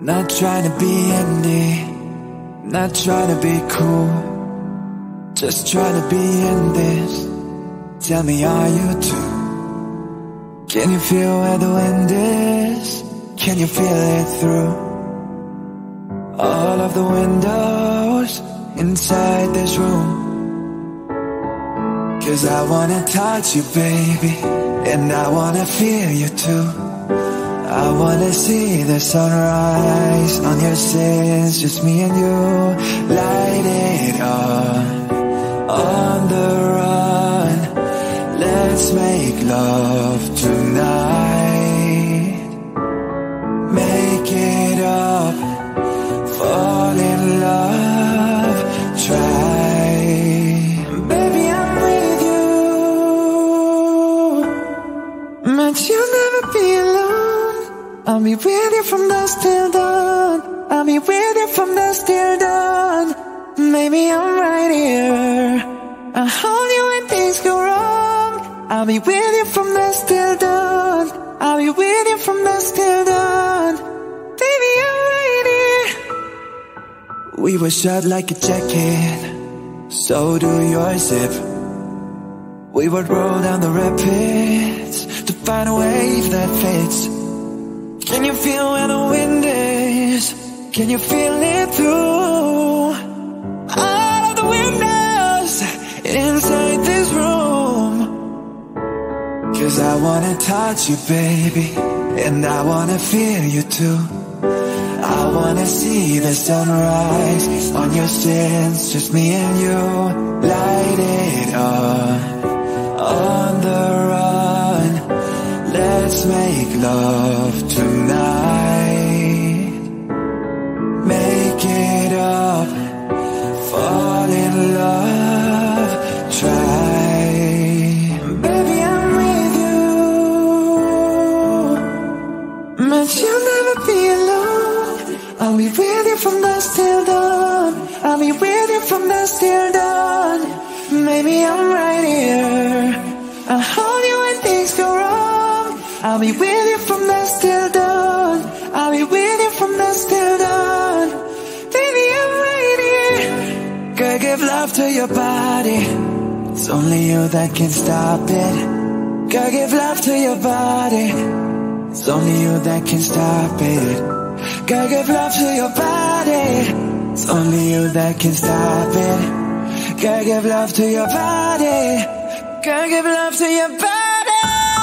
Not trying to be indie, not trying to be cool, just trying to be in this. Tell me, are you too? Can you feel where the wind is? Can you feel it through all of the windows inside this room? 'Cause I wanna touch you, baby, and I wanna feel you too. I wanna see the sunrise on your sins, just me and you. Light it on the run. Let's make love tonight. Make it up, fall in love, try. Baby, I'm with you, but you'll never be alone. I'll be with you from dusk till dawn. I'll be with you from dusk till dawn. Maybe I'm right here, I'll hold you when things go wrong. I'll be with you from dusk till dawn. I'll be with you from dusk till dawn. Baby, I'm right here. We were shut like a jacket, so do your zip. We would roll down the rapids to find a wave that fits. Can you feel where the wind is? Can you feel it through all of the windows inside this room? 'Cause I wanna touch you, baby, and I wanna feel you too. I wanna see the sunrise on your sins, just me and you. Light it on the run. Let's make love tonight. Make it up, fall in love, try. Baby, I'm with you, but you'll never be alone. I'll be with you from dusk till dawn. I'll be with you from dusk till dawn. Maybe I'm right here, I'll hold you when things go wrong. I'll be with you from dusk till dawn. I'll be with you from dusk till dawn. Baby, I'm right here. Gotta give love to your body, it's only you that can stop it. Gotta give love to your body, it's only you that can stop it. Gotta give love to your body, it's only you that can stop it. Gotta give love to your body, gotta give love to your body.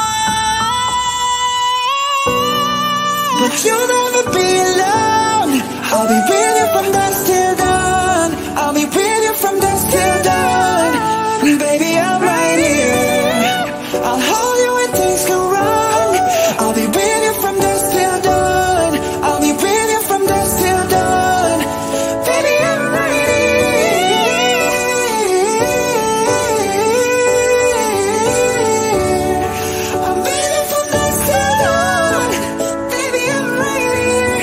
But you'll never be alone. I'll be with you from dusk till dawn. I'll be with you from dusk till dawn. Baby, I'm right here, I'll hold you when things go wrong. I'll be with you from dusk till dawn. I'll be with you from dusk till dawn. Baby, I'm right here, I'll be with you from dusk till dawn. Baby, I'm right here.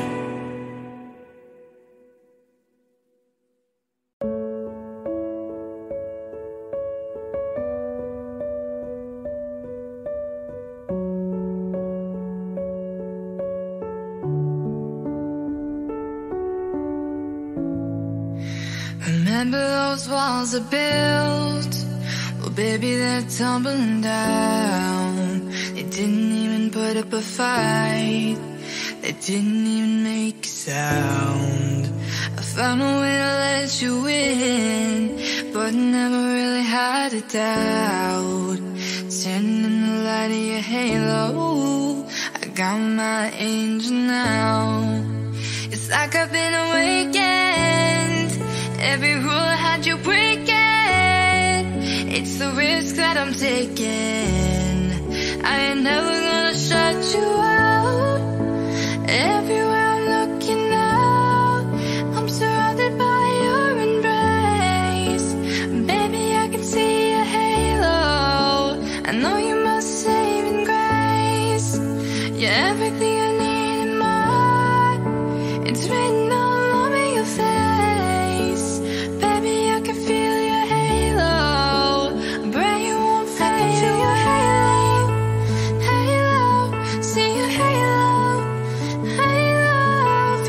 Remember those walls I built? Well, baby, they're tumbling down. They didn't even put up a fight, they didn't even make a sound. I found a way to let you in, but never really had a doubt. Standing in the light of your halo, I got my angel now. It's like I've been awakened, every rule I had you breaking. It's the risk that I'm taking, I ain't never gonna shut you out. Everywhere I'm looking now, I'm surrounded by your embrace. Baby, I can see your halo, I know you must saving grace. You're everything I need in my heart, it's written all over your face. Baby, I can feel your halo, pray you won't fade. Feel your halo, halo, see your halo, halo,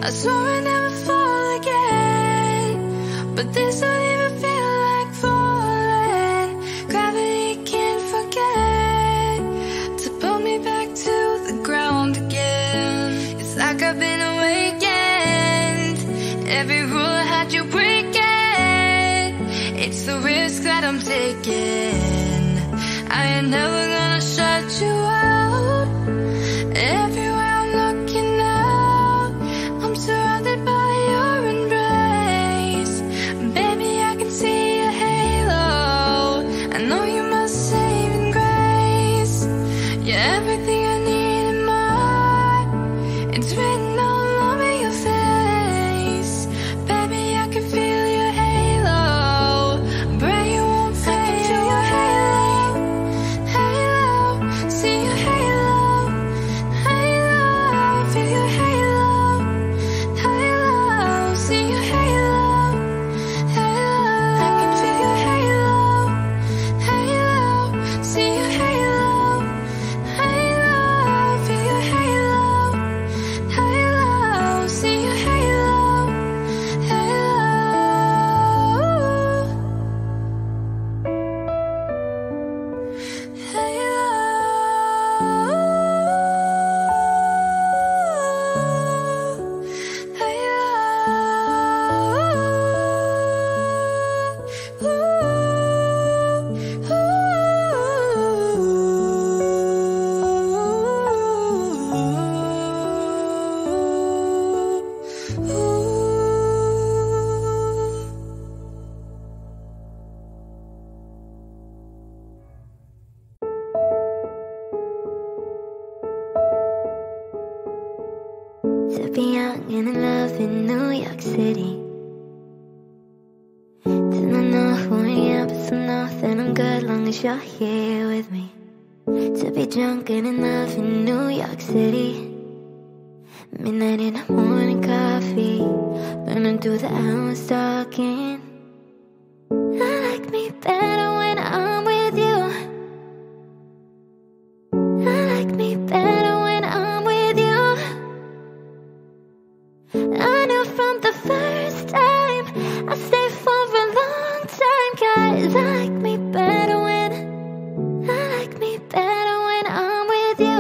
I swore I'd never fall again, but this don't even feel like falling. Gravity can't forget to pull me back to the ground again. It's like I've been awakened. Every rule I had you breaking. It's the risk that I'm taking. I ain't never gonna shut you out. Everywhere I'm looking now, I'm surrounded by your embrace. Baby, I can see your halo. I know you're my saving grace. You're everything I need in my heart. It's written all over your face. Baby, I can feel your halo. Pray you won't fade. I can feel your halo. Halo, see your halo. Halo, feel your halo. Halo, see your halo. Halo, I can feel your halo. Halo, see your halo. Halo, feel your halo. Halo, see your halo. Halo. To be young and in love in New York City. To not know who I am, but to know that I'm good long as you're here with me. To be drunk and in love in New York City. Midnight in the morning coffee, burning through the hours talking. I like me better when I'm with you. I like me better when I'm with you. I knew from the first time I stayed for a long time. 'Cause I like me better when I like me better when I'm with you.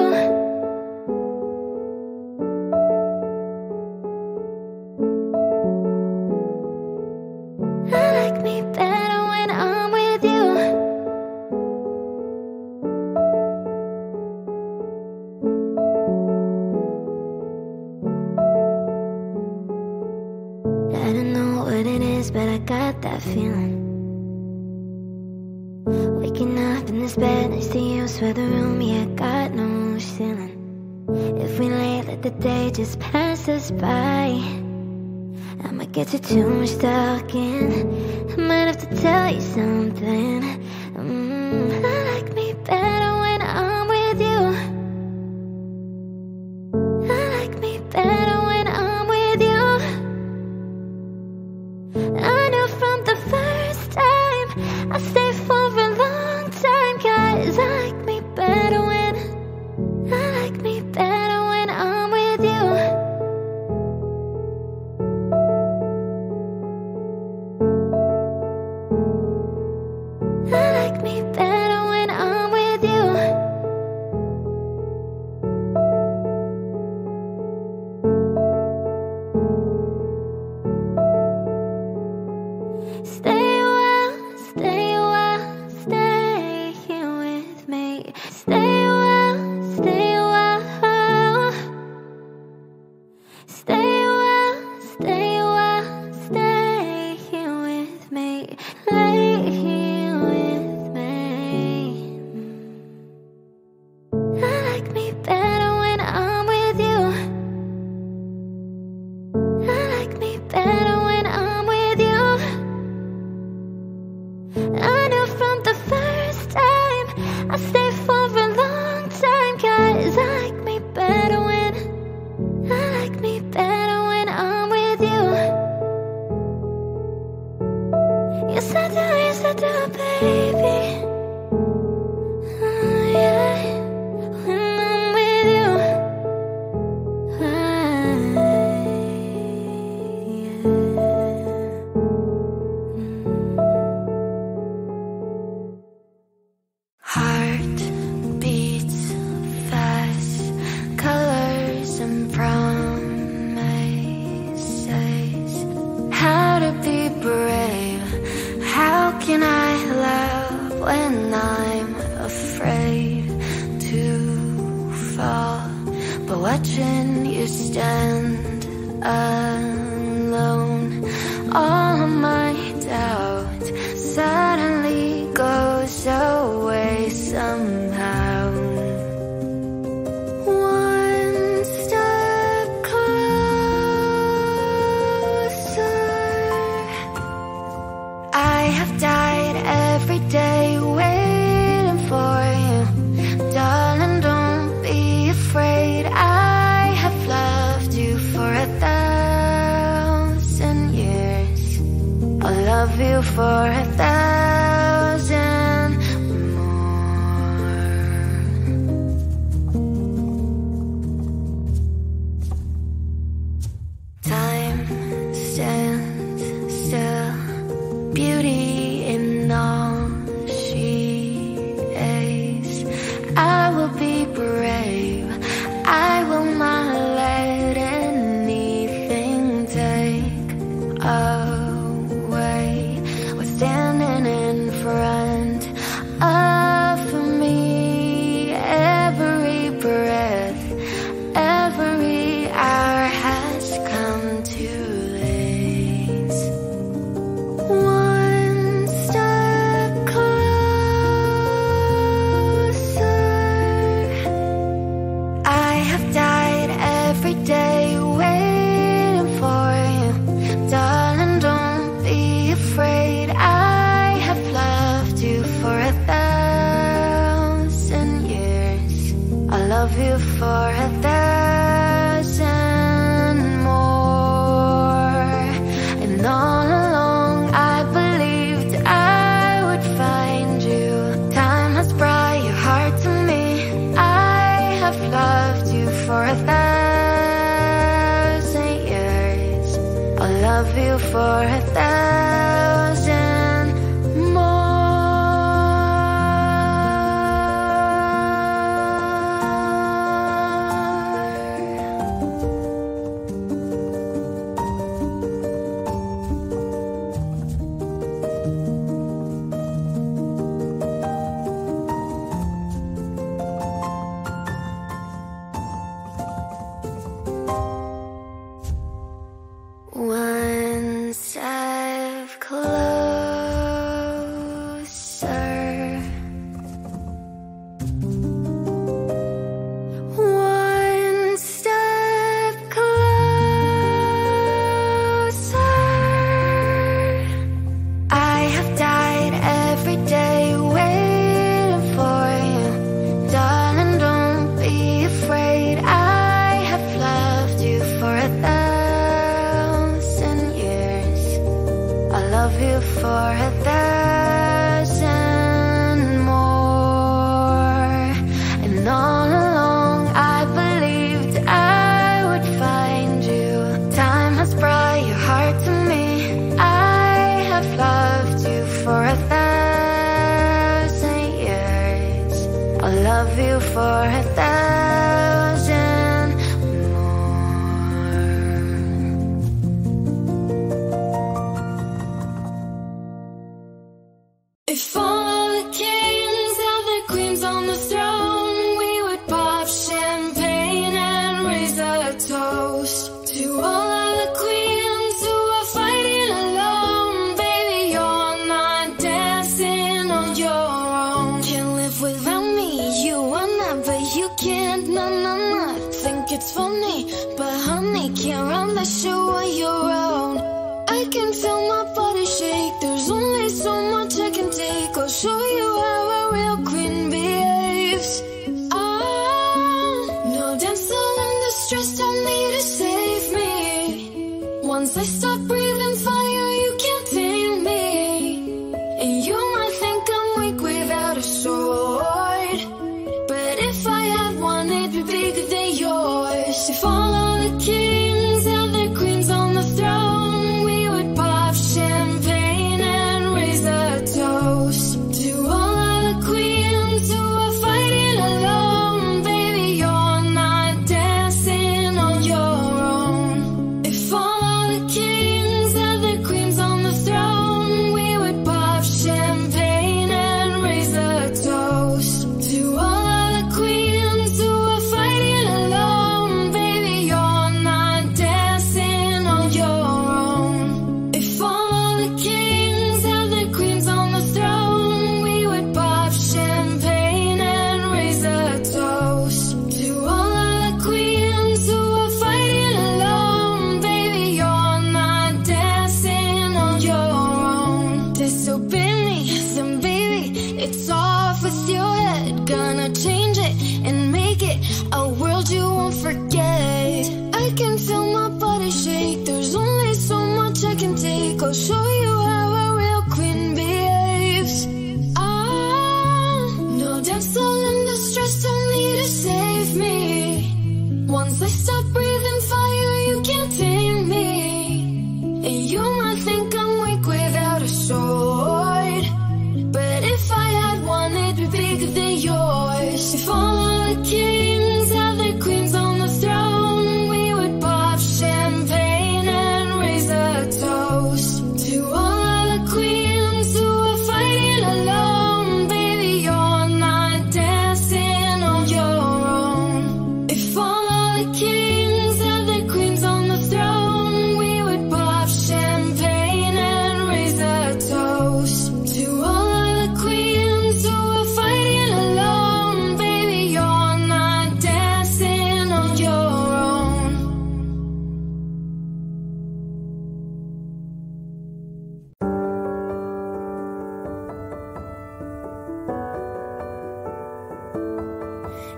I like me better when I'm with you. I don't know what it is, but I got that feeling. Waking up in this bed next to you, swear the room, yeah, got no ceiling. If we lay, let the day just pass us by. I might get to too much talking. I might have to tell you something. I like me better when I'm with you. I like me better when I'm with you. I knew from the first time I stayed for a long time. 'Cause I like me better when I like me better when I'm with you. I like me better when I'm with you. Stay a while, stay a while, stay here with me. Stay a while, stay a while. Stay a while, stay a while, stay here with me. Lay here with me. I like me better when I'm with you. I like me better when I'm with you. I knew from the first time I stayed for a long time. 'Cause I like me better when I like me better. stand alone. All of my doubt suddenly goes away somehow. One step closer. I have died every day waiting for you. Darling, don't be afraid. I have loved you for 1,000 years. I'll love you for 1,000 more. Time stands still, beauty in all she is. I will be brave, I will not let anything take away what's standing in front of me. Every breath, every hour has come too late. One step closer. I have died every day waiting for you. Darling, don't be afraid. I have loved you for 1,000 years. I love you for 1,000 more. And all along I believed I would find you. Time has brought your heart to me. I have loved you for 1,000 years. I'll love you for 1,000 more. One step closer. One step closer. I have died every day waiting for you. Darling, don't be afraid. I have loved you for 1,000 years. I love you for 1,000 more. And all along I believed I would find you. Time has brought your heart to me. I have loved you for 1,000 years. I love you for 1,000 more. If all the kings had their queens on the throne, we would pop champagne and raise a toast to all of the queens who are fighting alone. Baby, you're not dancing on your own. Can't live without me, you wanna, but you can't. No, no, no. Think it's funny, but honey, can't run the show on your own. I can feel my body shake. There's only so much I can take. I'll show you how a real queen behaves. No damsel in distress, don't need to save me. Once I stop breathing fire, you can't tame me. And you might think I'm weak without a sword, but if I had one, it'd be bigger than yours. If all of the kings had their queens on the throne, we would pop champagne and raise a toast to all of the queens who are fighting alone. Baby, you're not dancing on your own. If all of the kings had their queens on the throne, we would pop champagne and raise a toast to all of the queens who are fighting alone. Baby, you're not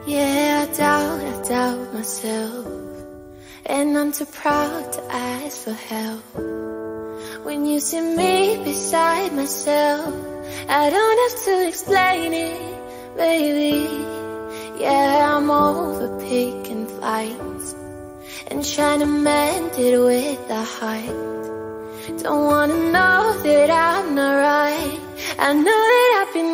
Yeah, I doubt myself, and I'm too proud to ask for help. When you see me beside myself, I don't have to explain it, baby. Yeah, I'm over picking fights and trying to mend it with a heart. Don't wanna know that I'm not right. I know that I've been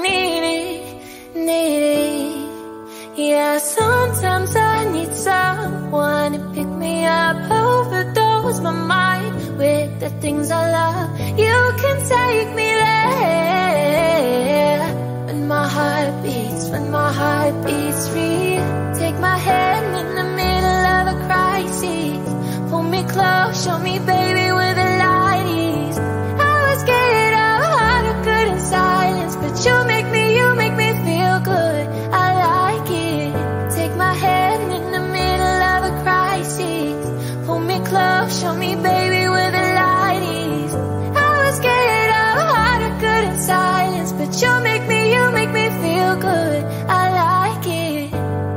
needy. Yeah, sometimes I need someone to pick me up, overdose my mind with the things I love. You can take me there. When my heart beats free. Take my hand in the middle of a crisis. Pull me close, show me baby where the light is. I was scared of how to good in silence, but you make me feel good. I like it. Take my hand in the middle of a crisis. Pull me close, show me baby where the light is. I was scared of how to good in silence, but you make me feel good. I like it.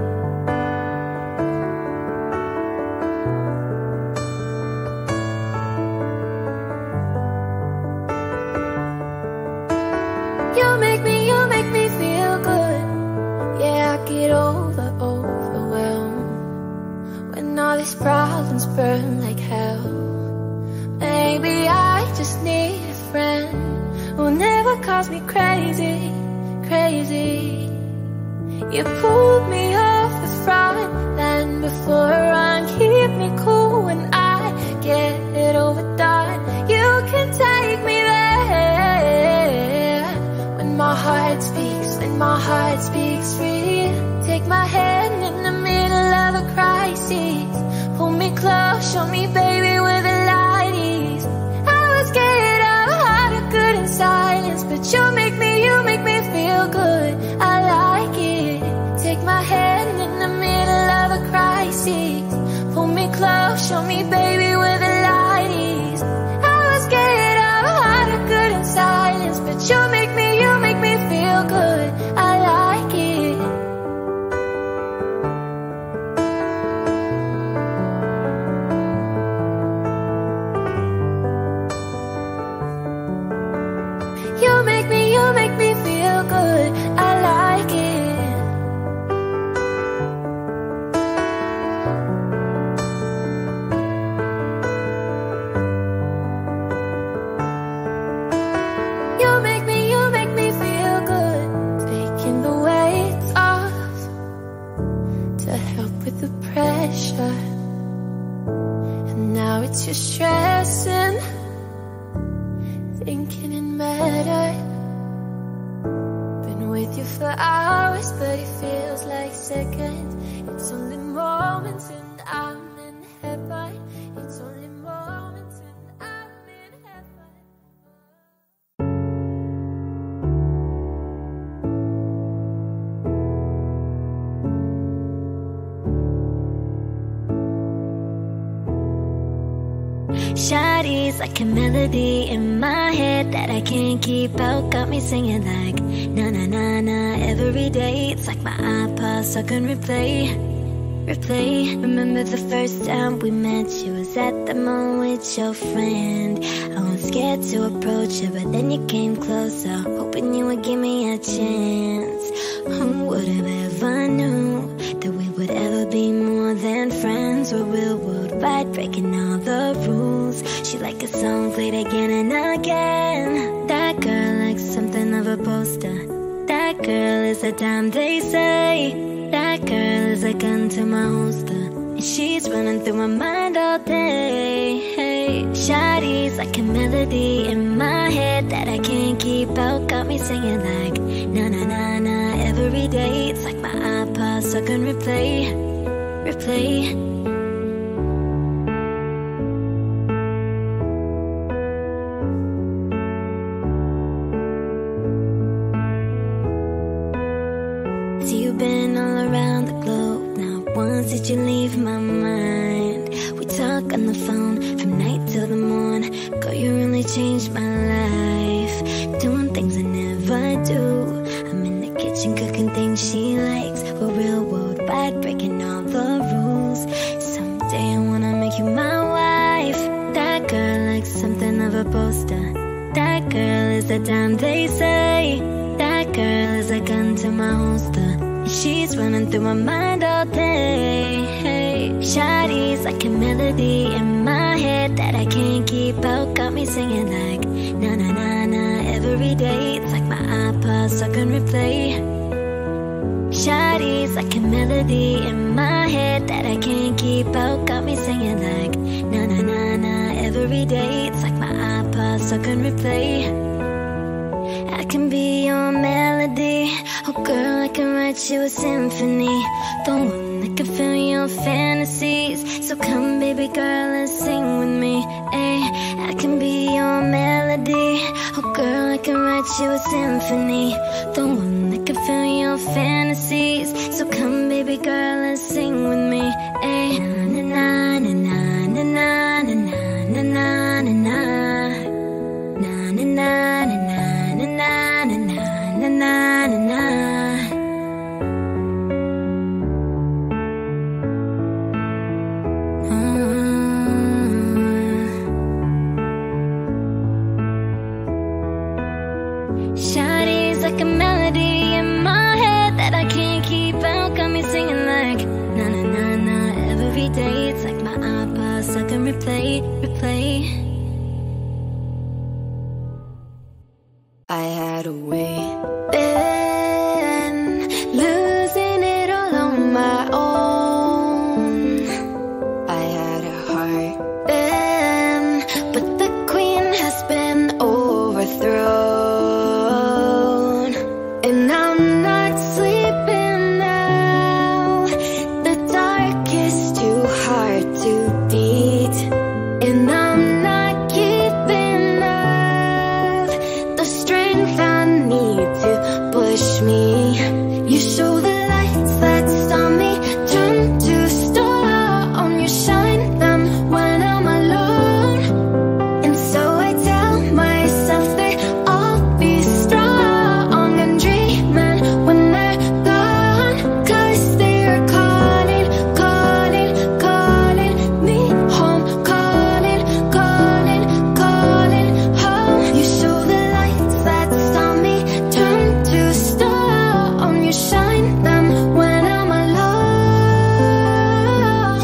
You make me feel good. Yeah, I get overwhelmed when all these problems burn like hell. Maybe I just need a friend who'll never cause me crazy. You pulled me off the front line before I run. Keep me cool when I get overdone. You can take me there. When my heart speaks free. Take my hand in the middle of a crisis. Pull me close, show me baby where the light is. I was scared of how to good in silence, but you make me feel good. I like it. Take my hand in the middle of a crisis. Pull me close, show me baby where the light is. I was scared of how to good in silence, but you make me feel good. I like it. You make me feel good. I like it. You make me feel good. Taking the weight off to help with the pressure. And now it's just stressing, thinking it mattered. Been with you for hours, but it feels like seconds. It's only moments and I'm in heaven. It's only moments and I'm in heaven. Shawty's like a melody in my head that I can't keep out. Got me singing like na na na na every day. It's like my iPod stuck on replay. Remember the first time we met? You was at the mall with your friend. I was scared to approach you, but then you came closer, hoping you would give me a chance. Who would have ever knew that we would ever be more than friends? We're real worldwide, breaking all the rules. She like a song played again and again. That girl likes something of a poster. That girl is a dime, they say. That girl is a gun to my holster, and she's running through my mind all day. Hey, Shawty's like a melody in my head that I can't keep out. Got me singing like na na na na every day. It's like my iPod stuck on replay. So you've been all around the globe. Not once did you leave my mind. We talk on the phone from night till the morn. Girl, you really changed my life, doing things I never do. I'm in the kitchen cooking things she likes. We're real world right, breaking all the rules. Someday I wanna make you my wife. That girl like something of a poster. That girl is the dime they say. That girl is a gun to my holster. She's running through my mind all day. Shawty's like a melody in my head that I can't keep out. Got me singing like na na na na every day. It's like my iPod stuck on replay. Shawty's like a melody in my head that I can't keep out. Got me singing like na na na na every day. It's like my iPod stuck on replay. I can be your melody. Oh girl, I can write you a symphony. The one that can fill your fantasies. So come baby girl and sing with me. Ay, I can be your melody. Oh girl, I can write you a symphony. The one that can fill your fantasies. So come baby girl and sing with me. Ay, na na na na na na na na na na na na na na na na. Na na na na. Shawty's like a melody in my head that I can't keep out. Got me singing like na na na na every day. It's like my iPod stuck on replay, replay. I had a way, then losing it all on my own. I had a heart then, but the queen has been overthrown. And I'm not sleeping now. The dark is too hard to beat. And I'm not keeping up the strength I need to push me. You show the lights that stop me, turn to stone. You shine them when I'm alone. And so I tell myself that I'll be strong and dreaming when they're gone. 'Cause they're calling, calling, calling me home. Calling, calling, calling home. You show the lights that stop me, turn to stone. You shine them when I'm alone.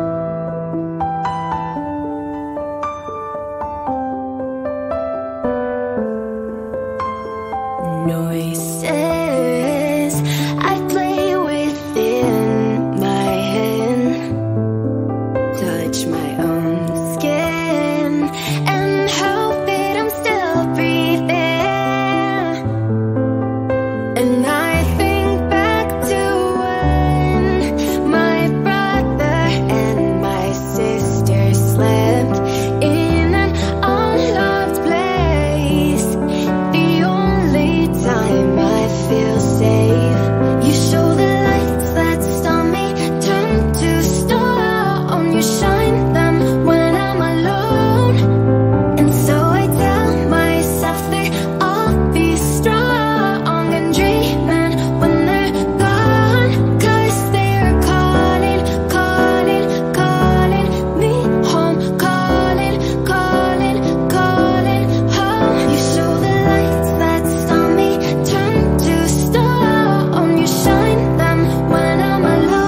Noises I play within my head, touch my own skin and hope that I'm still breathing. And I think back to when my brother and my sister slept in an unloved place. The only time I feel safe. You show the lights that stop me, turn to stone. You shine them when I'm alone. And so I tell myself that I'll be strong and dreaming when they're gone. 'Cause they're calling, calling, calling me home. Calling, calling, calling home. You show the lights that stop me, turn to stone. You shine them when I'm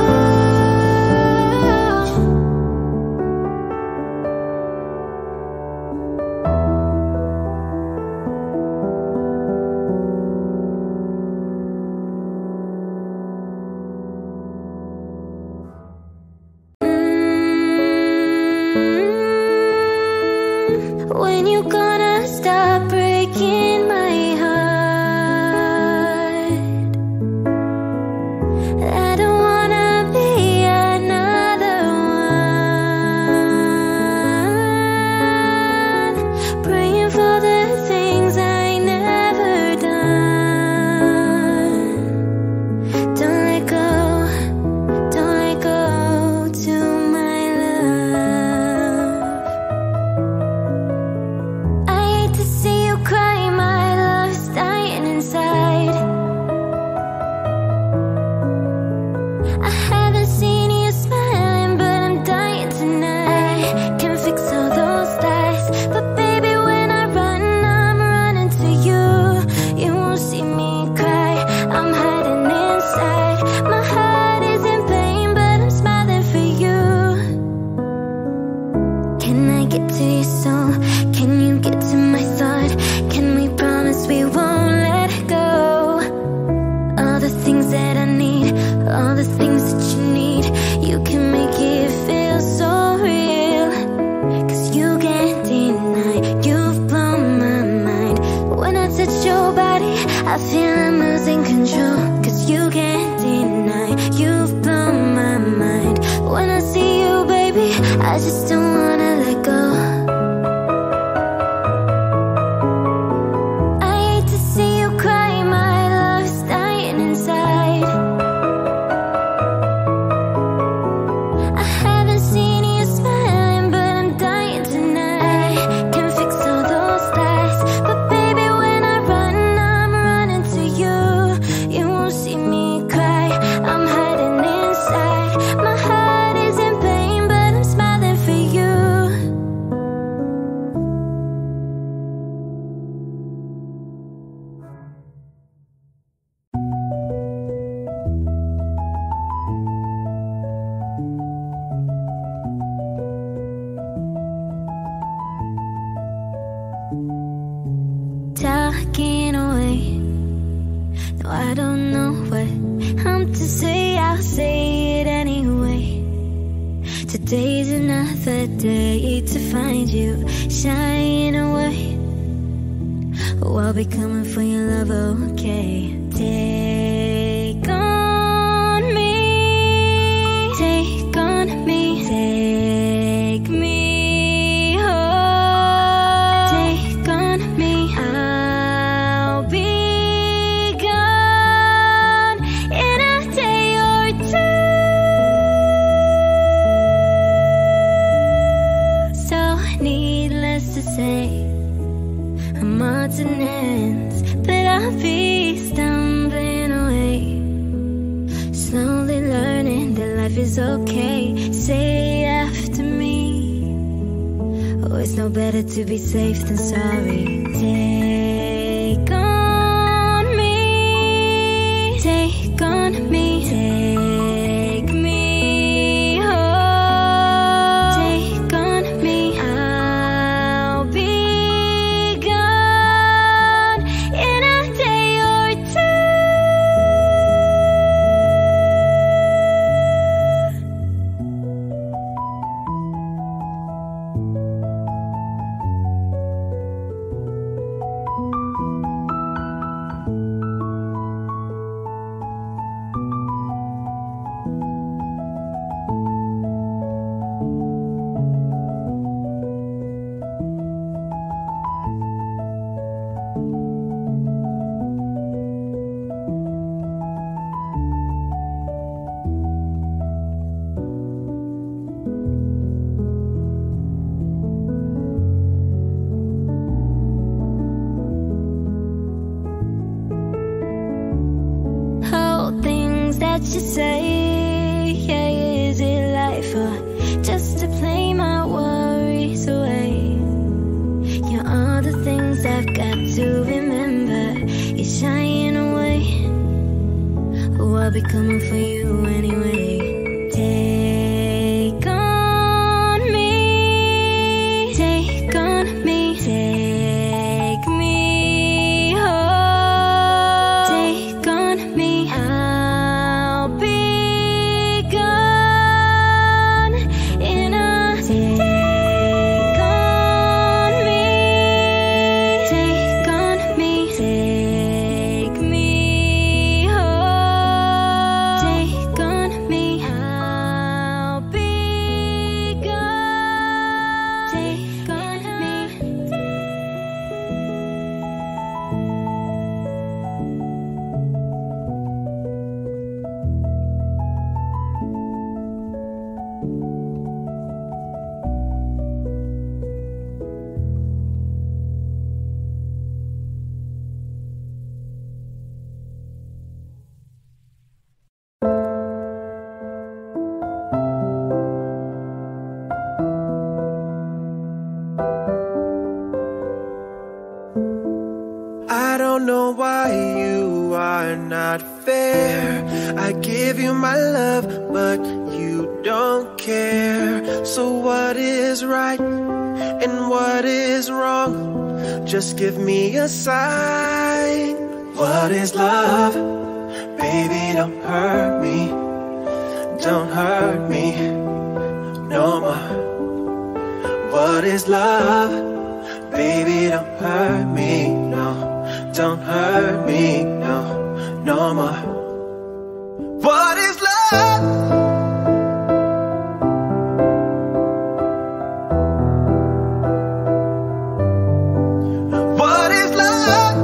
alone. When you gonna stop breaking my heart? I don't wanna be another one, praying for the things I never done. Don't let go, don't let go to my love. Can I get to your soul? Can you get to my thought? Can we promise we won't let go? All the things that I need, all the things that you need, you can make it feel so real. Cause you can't deny, you've blown my mind. When I touch your body, I feel I'm losing control. Cause you can't deny, you've blown my mind. When I see you, baby, I just don't wanna let go. I hate to see you cry, my love's dying inside. I haven't seen you smiling, but I'm dying tonight. Can fix all those lies, but baby, when I run, I'm running to you. You won't see me cry, I'm hiding inside. My heart is in pain, but I'm smiling for you. Talking away, no, I don't know what I'm to say, I'll say it anyway. Today's another day to find you shining away. Oh, I'll be coming for your love, okay? Take on me, take on me, take me home. Take on me, I'll be gone in a day or two. So needless to say, I'm odds and ends, but I'll be stumbling away. Slowly learning that life is okay. Say after me, oh, it's no better to be safe than sorry. Take on me, take on me, take me home. Take on me, I'll be gone in a day or two. All things that you say, yeah, is it life or just to play my worries away? You're all the things I've got to remember. You're shying away. Oh, I'll be coming for you anyway. Take on me, take on me, take me home. Take on me, I'll be gone in a day. Take on me, take on me, take me home. Take on me, I'll be gone. Take on me. I don't know why you are not fair. I give you my love, but you don't care. So what is right and what is wrong? Just give me a sign. What is love? Baby, don't hurt me. Don't hurt me no more. What is love? Baby, don't hurt me, no. Don't hurt me, no, no more. What is love? What is love?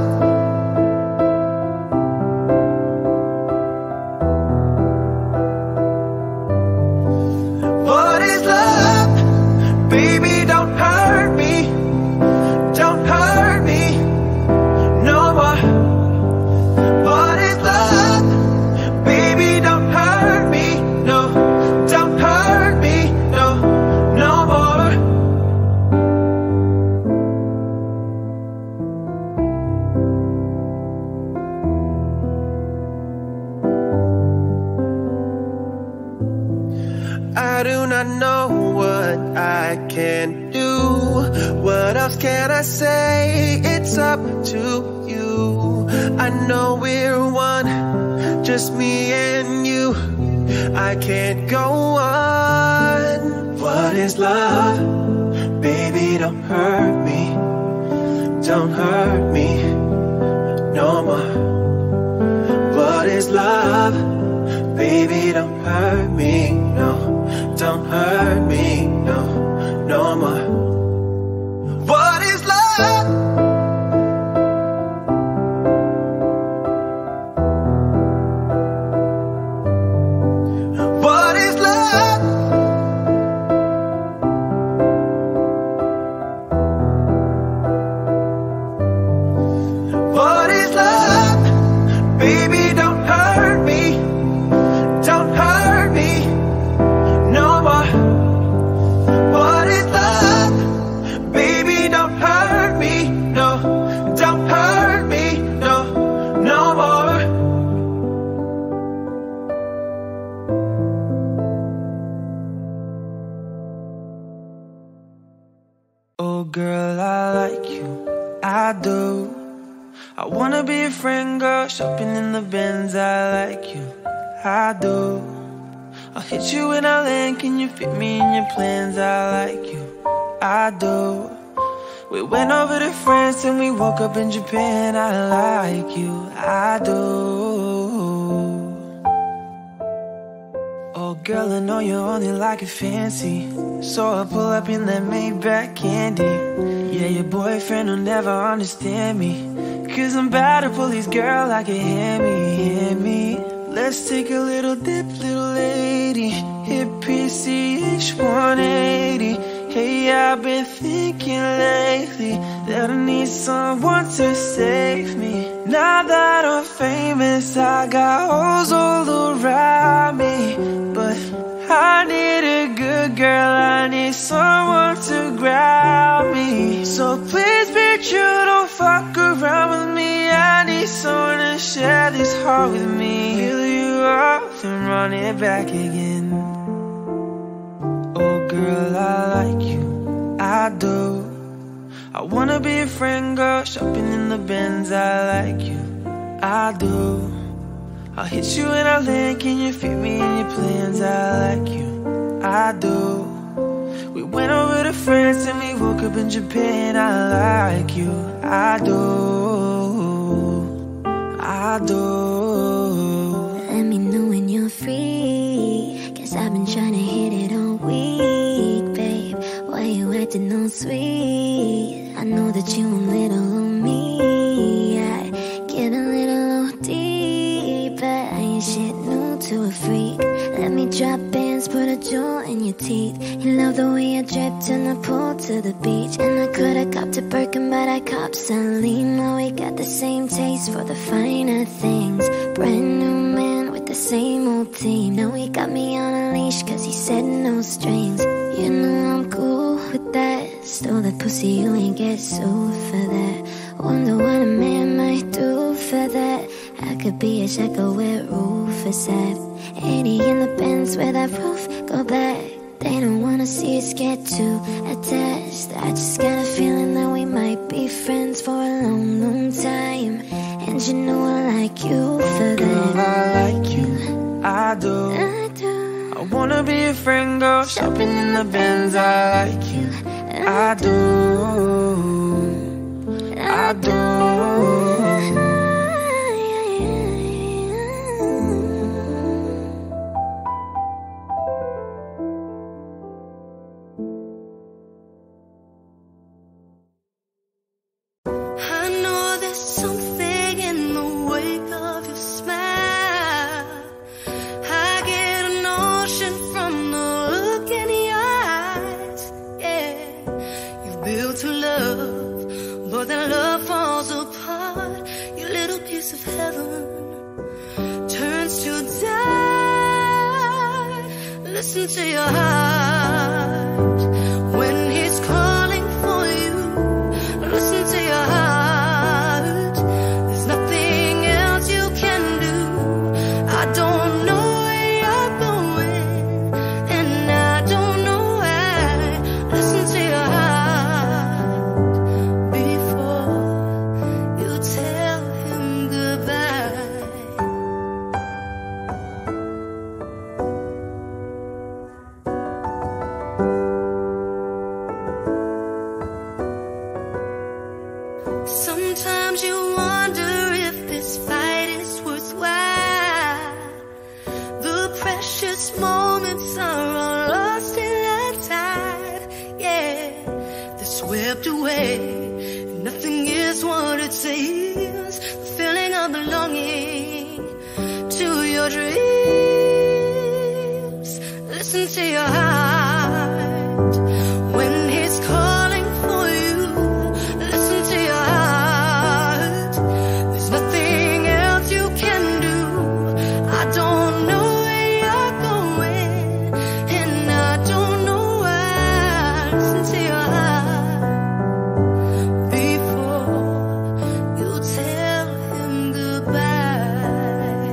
What is love? Baby, don't hurt me. Don't hurt me no more. What is love? Baby, don't hurt me. No, don't hurt me. No, no more. I do not know what I can do. What else can I say? It's up to you. I know we're one, just me and you. I can't go on. What is love? Baby, don't hurt me. Don't hurt me no more. What is love? Baby, don't hurt me, no. Don't hurt me, no, no more. What is love? What is love? What is love? Baby, don't hurt me. Don't hurt me no more. What is love? Baby, don't hurt me. No, don't hurt me. No, no more. Oh girl, I like you, I do. I wanna be a friend, girl, shopping in the Benz. I like you, I do. I'll hit you when I land, can you fit me in your plans? I like you, I do. We went over to France and we woke up in Japan. I like you, I do. Oh girl, I know you only like it fancy, so I pull up in that Maybach candy. Yeah, your boyfriend will never understand me, 'cause I'm bad at police, girl, I can hear me, hear me. Let's take a little dip, little lady. Hit PCH 180. Hey, I've been thinking lately that I need someone to save me. Now that I'm famous, I got hoes all around me, but I need a good girl, I need someone to grab me. So please be true, don't fuck around with me. I need someone to share this heart with me. Fill you up and run it back again. Oh girl, I like you, I do. I wanna be a friend, girl, shopping in the Benz. I like you, I do. I'll hit you when I land, can you fit me in your plans? I like you, I do. We went over to France and we woke up in Japan. I like you, I do, I do. Let me know when you're free, 'cause I've been trying to hit it all week, babe. Why you acting all sweet? I know that you want little of me. I get a little OD, but I ain't shit new to a freak. Let me drop bands, put a jewel in your teeth. You love the way I dripped in the pool to the beach. And I could've copped a Birkin, but I copped Celine. Now we got the same taste for the finer things. Brand new man with the same old team. Now he got me on a leash, 'cause he said no strings. You know I'm cool with that. Stole the pussy, you ain't get sued for that. Wonder what a man might do for that. I could be a shackle where roof is at. 80 in the Benz with that roof, go back They don't wanna see us get too attached. I just got a feeling that we might be friends for a long, long time. And you know I like you for that. Girl, I like you, I do. I wanna be a friend, girl, shopping in the Benz. I like you, I do, I do. Listen to your heart when he's calling for you. Listen to your heart. There's nothing else you can do. I don't know where you're going, and I don't know why. Listen to your heart before you tell him goodbye. Sometimes you wonder if this fight is worthwhile. The precious moments are all lost in the tide. Yeah, they're swept away, and nothing is what it seems. The feeling of belonging to your dreams. Listen to your heart when he's calling for you. Listen to your heart. There's nothing else you can do. I don't know where you're going, and I don't know why. Listen to your heart before you tell him goodbye.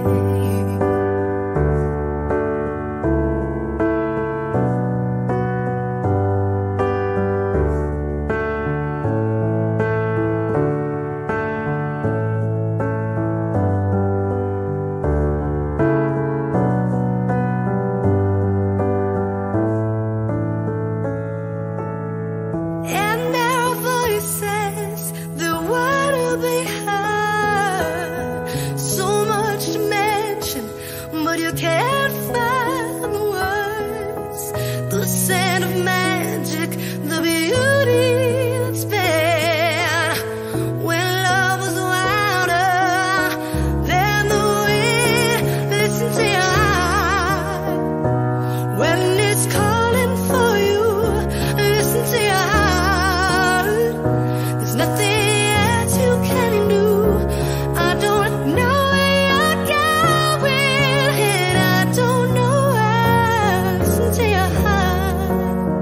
And there are voices that want to be heard. So much to mention, but you can't find the words. The scent of magic, the beauty that's been. When love was wilder than the wind. Listen to your heart when it's calling for you. Listen to your heart. There's nothing else you can do. I don't know where you're going, and I don't know why. Listen to your heart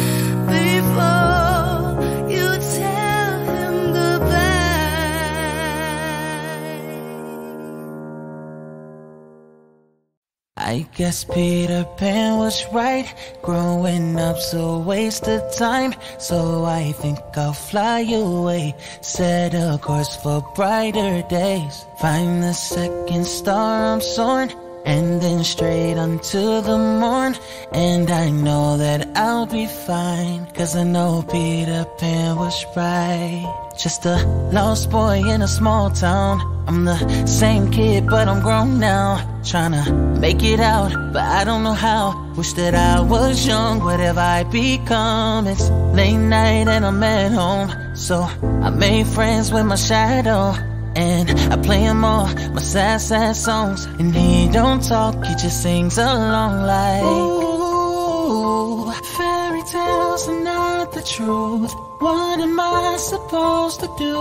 before you tell him goodbye. I guess Peter Pan was right. Growing up's a waste of time. So I think I'll fly away, set a course for brighter days. Find the second star I'm soaring, and then straight onto the morn. And I know that I'll be fine, 'cause I know Peter Pan was right. Just a lost boy in a small town. I'm the same kid, but I'm grown now. Tryna make it out, but I don't know how. Wish that I was young, what have I become? It's late night and I'm at home, so I made friends with my shadow. And I play him all my sad, sad songs. And he don't talk, he just sings along like, ooh, fairy tales are not the truth. What am I supposed to do?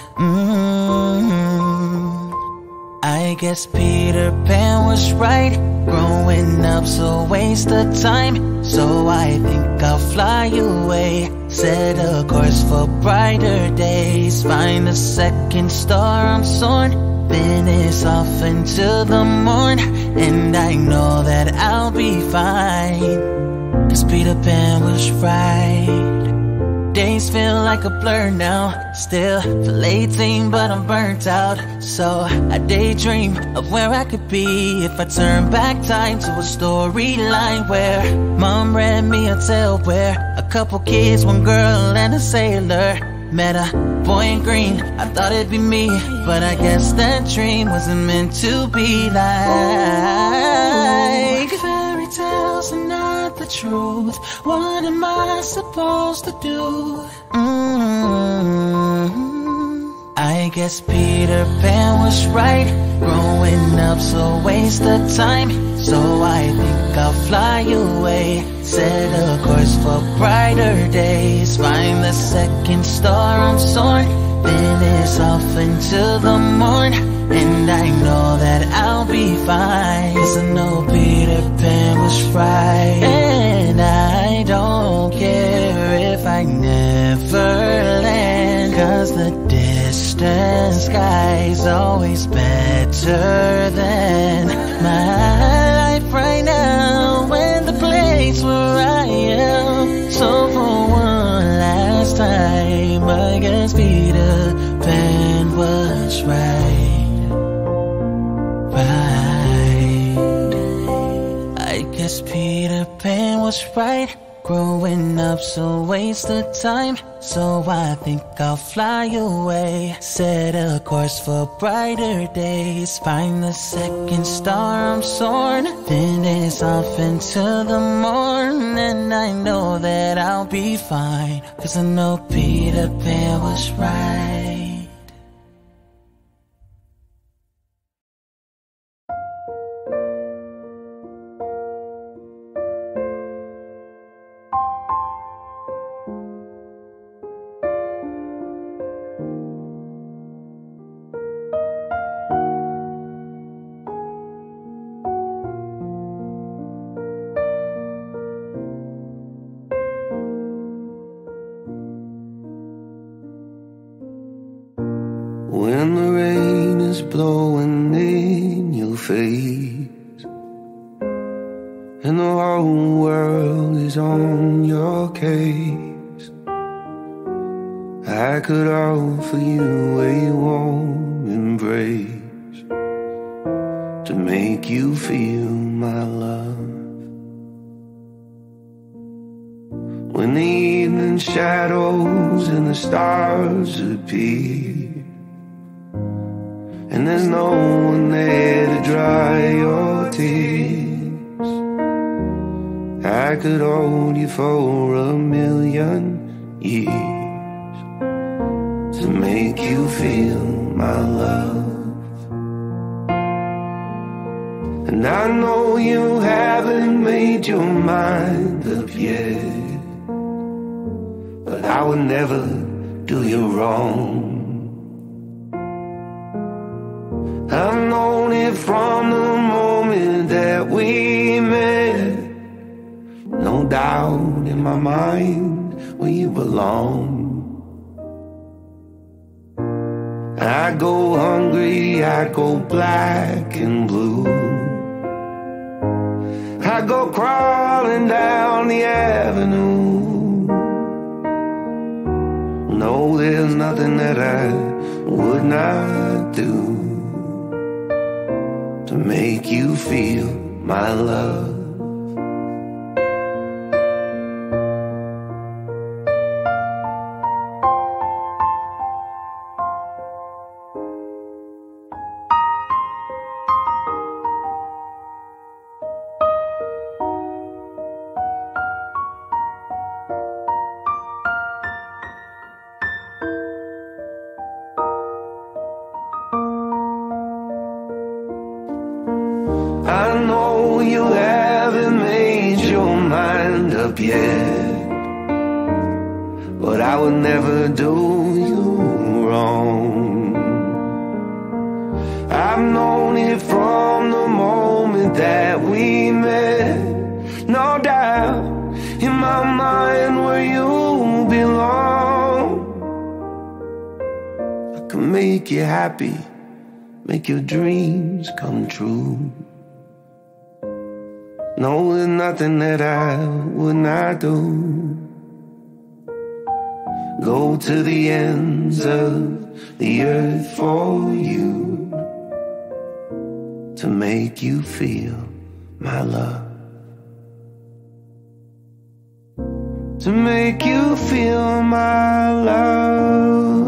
I guess Peter Pan was right. Growing up's a waste of time. So I think I'll fly away, set a course for brighter days. Find the second star I'm soaring, then it's off into the morn. And I know that I'll be fine. 'cause Peter Pan was right. Days feel like a blur now. Still feel 18 but I'm burnt out. So I daydream of where I could be if I turn back time to a storyline where mom read me a tale where a couple kids, one girl and a sailor met a boy in green. I thought it'd be me, but I guess that dream wasn't meant to be like fairy tales are not the truth. What am I supposed to do? I guess Peter Pan was right. Growing up's a waste of time, so I think I'll fly away. Set a course for brighter days. Find the second star I'm soaring. Then it's off into the morn, and I know that I'll be fine. 'Cause I know Peter Pan was right, and I don't care if I never land. 'Cause the distant sky's always better than my life right now and the place where I am. So for one last time, I guess Peter Pan was right. Right. I guess Peter Pan was right. Growing up's a waste of time, so I think I'll fly away. Set a course for brighter days. Find the second star I'm soaring. Then it's off into the morn, and I know that I'll be fine. 'Cause I know Peter Pan was right. When the rain is blowing in your face and the whole world is on your case, I could offer you a warm embrace to make you feel my love. When the evening shadows and the stars appear and there's no one there to dry your tears, I could hold you for a million years to make you feel my love. And I know you haven't made your mind up yet, but I would never do you wrong. I've known it from the moment that we met. No doubt in my mind where you belong. I go hungry, I go black and blue. I go crawling down the avenue. No, there's nothing that I would not do to make you feel my love. I know you haven't made your mind up yet, but I would never do you wrong. I've known it from the moment that we met. No doubt in my mind where you belong. I can make you happy, make your dreams come true. No, there's nothing that I would not do. Go to the ends of the earth for you, to make you feel my love, to make you feel my love.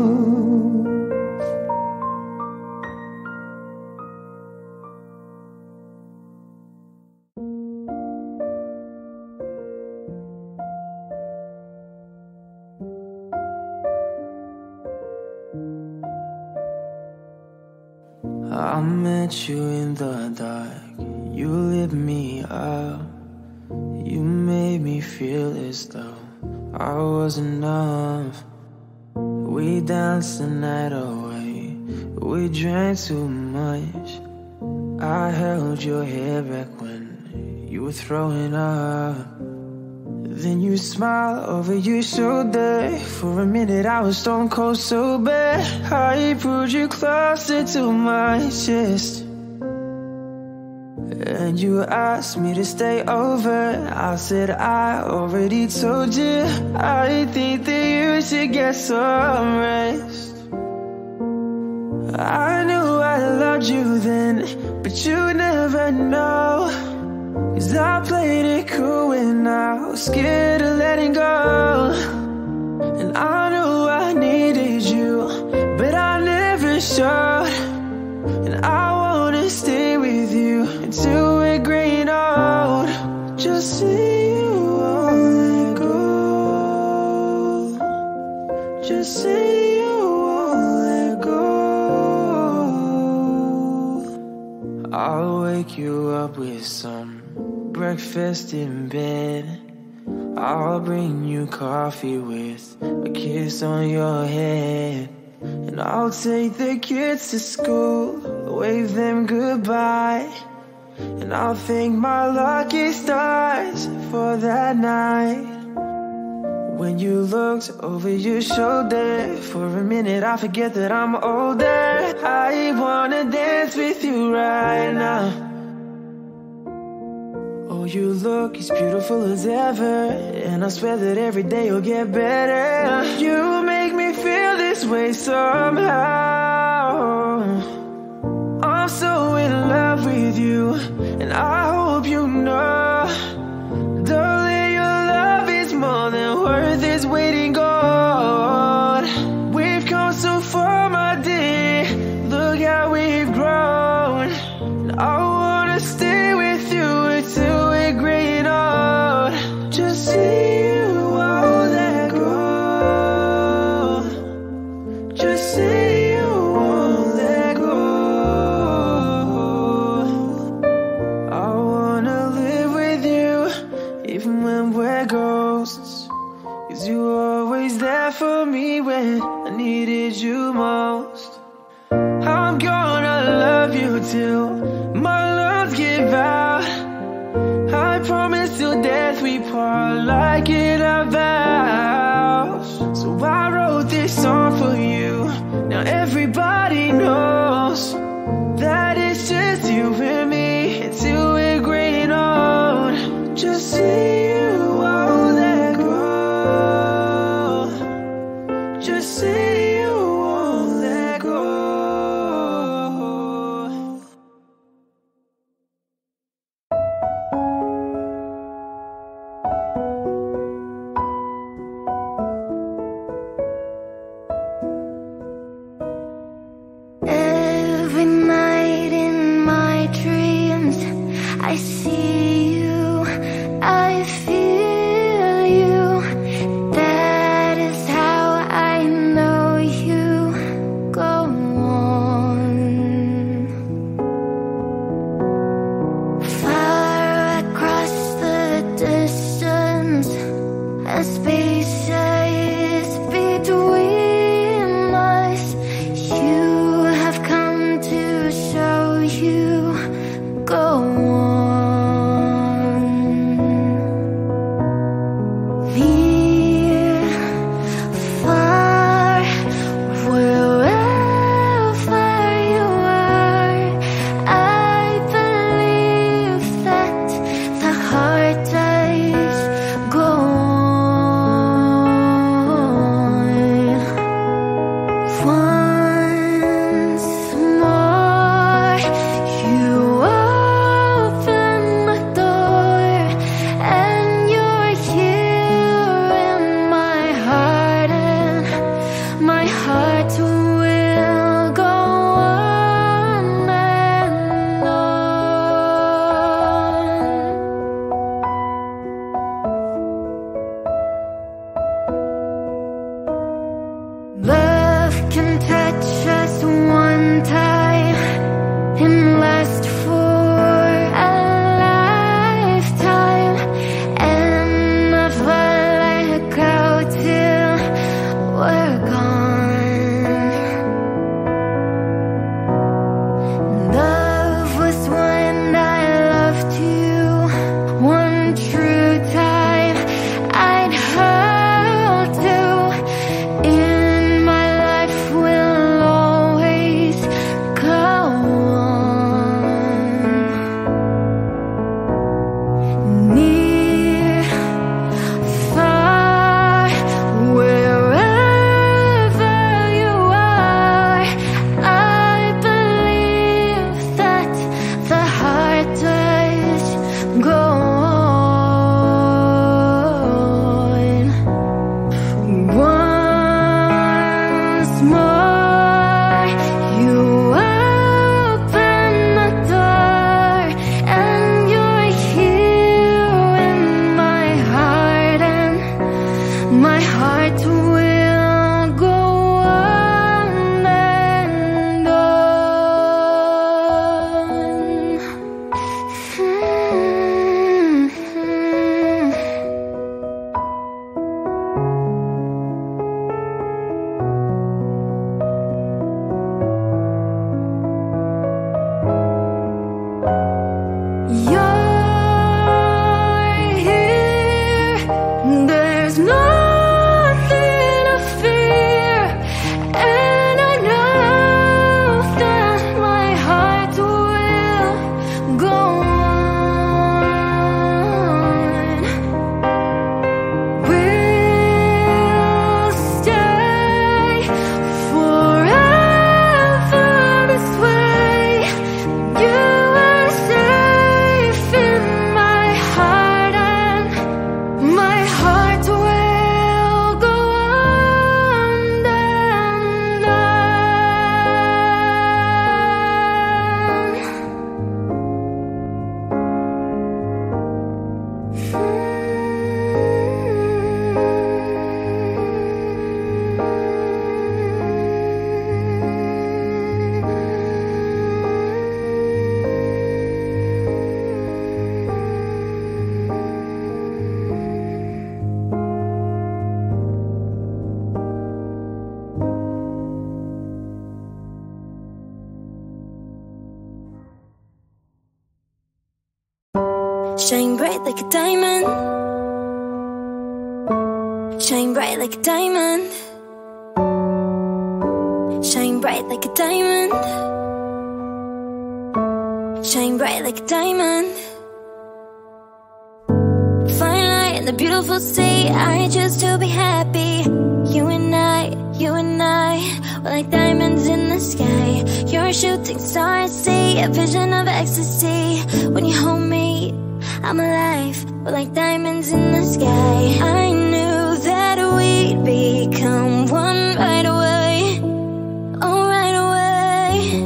I met you in the dark, you lit me up. You made me feel as though I was enough. We danced the night away, we drank too much. I held your hair back when you were throwing up. Then you smiled over your shoulder. For a minute I was stone cold sober. I pulled you closer to my chest, and you asked me to stay over. I said I already told you. I think that you should get some rest. I knew I loved you then, but you never know. 'Cause I played it cool when I was scared of letting go. And I knew I needed you, but I never showed. And I wanna stay with you until we're growing old. Just say you won't let go. Just say you won't let go. I'll wake you up with some breakfast in bed. I'll bring you coffee with a kiss on your head. And I'll take the kids to school, wave them goodbye. And I'll thank my lucky stars for that night. When you looked over your shoulder, for a minute I forget that I'm older. I wanna dance with you right now. Oh, you look as beautiful as ever, and I swear that every day you'll get better. You make me feel this way somehow. I'm so in love with you, and I hope you know, darling, your love is more than worth its weight in gold. We've come so far, my dear, look how we've grown. And I wanna stay with you until we're growing old. Just say you won't let go. Just say you won't let go. I wanna live with you, even when we're ghosts. 'Cause you were always there for me when I needed you most. I'm gonna love you till my lungs give out. I promise till death we part, like in our vows. So I wrote this song for you. Now everybody knows that it's just you and me until we're growing old. Just say you won't let go. Just say you won't let go. Every night in my dreams, I see you, I feel you. That is how I know there's more. You open the door, and you're here in my heart, and my heart will go on and You're here, there's nothing to fear, and I know that my heart will go on. We'll stay forever this way. You are safe in my heart, and my heart will go on and shine bright like a diamond, shine bright like a diamond, shine bright like a diamond, shine bright like a diamond. Fine light in the beautiful sea, I choose to be happy. You and I, we're like diamonds in the sky. You're a shooting star, I see a vision of ecstasy. When you hold me, I'm alive, we're like diamonds in the sky. I knew that we'd become one right away, oh right away.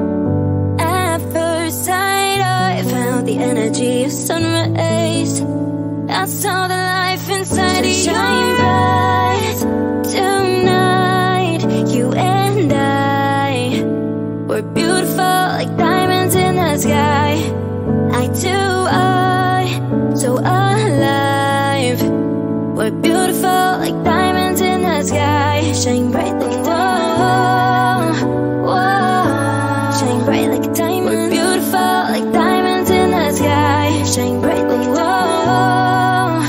At first sight I felt the energy of sun rays. I saw the life inside of you. Shine bright tonight, you and I. We're beautiful like diamonds in the sky. I too are so alive. We're beautiful like diamonds in the sky. Shine bright like a diamond. Whoa, shine bright like a diamond. We're beautiful like diamonds in the sky. Shine bright like a diamond.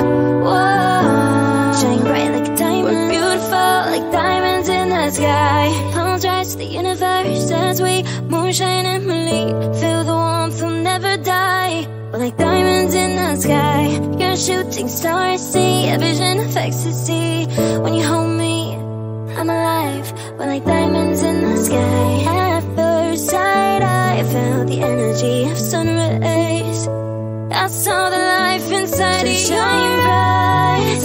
Whoa, shine bright like a diamond. We're beautiful like diamonds in the sky. Apologize to the universe as we moonshine and believe. Feel the warmth, will never die. We're like diamonds in the sky. You're a shooting star, I see a vision of ecstasy. When you hold me, I'm alive. We're like diamonds in the sky. At first sight, I felt the energy of sun rays. I saw the life inside of you. Shine bright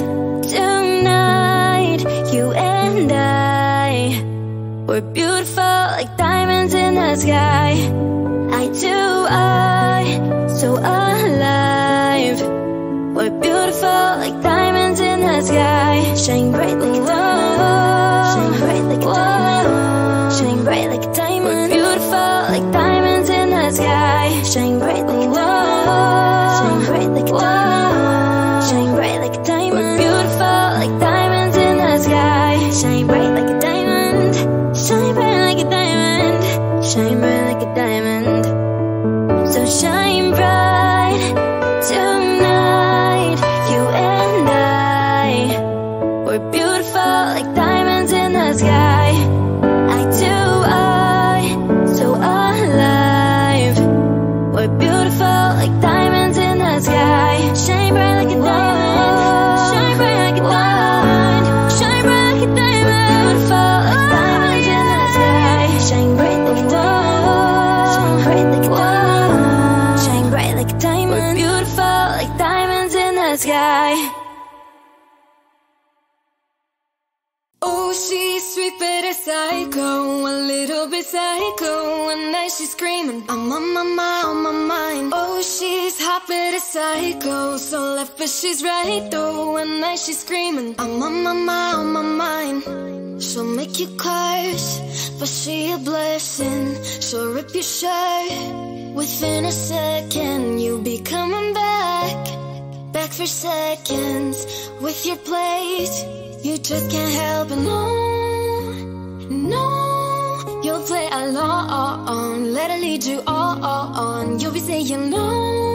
tonight, you and I. We're beautiful like diamonds in the sky. I too are so alive. We're beautiful like diamonds in the sky. Shine bright like a diamond. Shine bright like a diamond. Shine bright like a diamond. We're beautiful like diamonds in the sky. Shine bright like a diamond. Shine bright like a diamond. Shine bright like a diamond. We're beautiful like diamonds in the sky. Shine bright like a diamond. Shine bright like a diamond. Shine bright like a diamond. So shine bright tonight, you and I. We're beautiful like diamonds in the sky. I too are so alive. We're beautiful like diamonds in the sky. Shine bright like a diamond. Shine bright like a diamond. Shine bright like a diamond. We're beautiful like diamonds in the sky. Shine bright like a diamond. Shine bright like a diamond. Shine bright like a diamond. We're beautiful like diamonds in the sky. Oh, she's sweet but a psycho, a little bit psycho. One night she's screaming, I'm on my mind, on my mind. Oh, she's hot but a psycho, so left but she's right though. One night she's screaming, I'm on my mind, on my mind. She'll make you curse, but she a blessing. She'll rip your shirt within a second. You'll be coming back for seconds with your plate. You just can't help it, no, no. You'll play along, let her lead you on. You'll be saying no,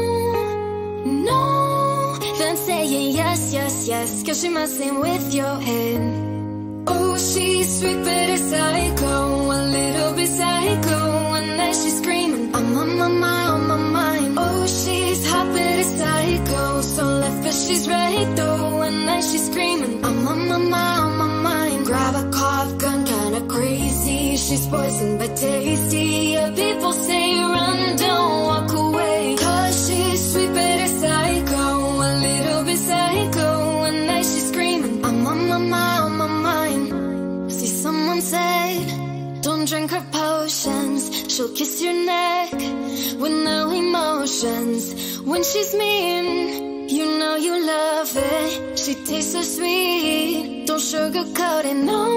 no, then saying yes, yes, yes, cause she messing with your head. Oh, she's sweet but a psycho, a little bit psycho. One night she's screaming, I'm on my mind, on my mind. Oh, she's hot but a psycho, so left but she's right though. One night she's screaming, I'm on my mind, on my mind. Grab a cough gun, kinda crazy. She's poison but tasty. Yeah, people say run, don't walk away, cause she's sweet but a psycho, a little bit psycho. One night she's screaming, I'm on my mind, on my mind. See, someone said, don't drink her potions. She'll kiss your neck with no emotions. When she's mean, you know you love it. She tastes so sweet, don't sugarcoat it, no,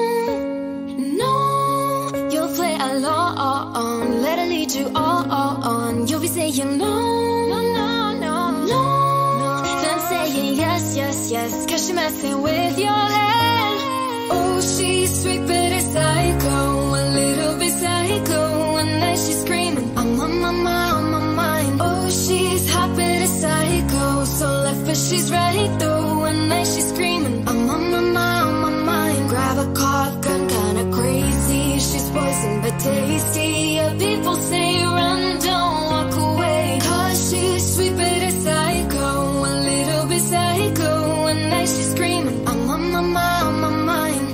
no. You'll play along, let her lead you on. You'll be saying no, no, no, no, no, then saying yes, yes, yes, cause she messing with your head. Oh, she's sweet but a psycho, a little bit psycho. One night she's screaming, I'm on my mind, on my mind. Oh, she's hot but a psycho, so left but she's right though. One night she's screaming, I'm on my mind, on my mind. Grab a cough gun, kinda crazy. She's poison but tasty. Yeah, people say run, don't walk away, cause she's sweet but a psycho, a little bit psycho. One night she's screaming, I'm on my mind, on my mind.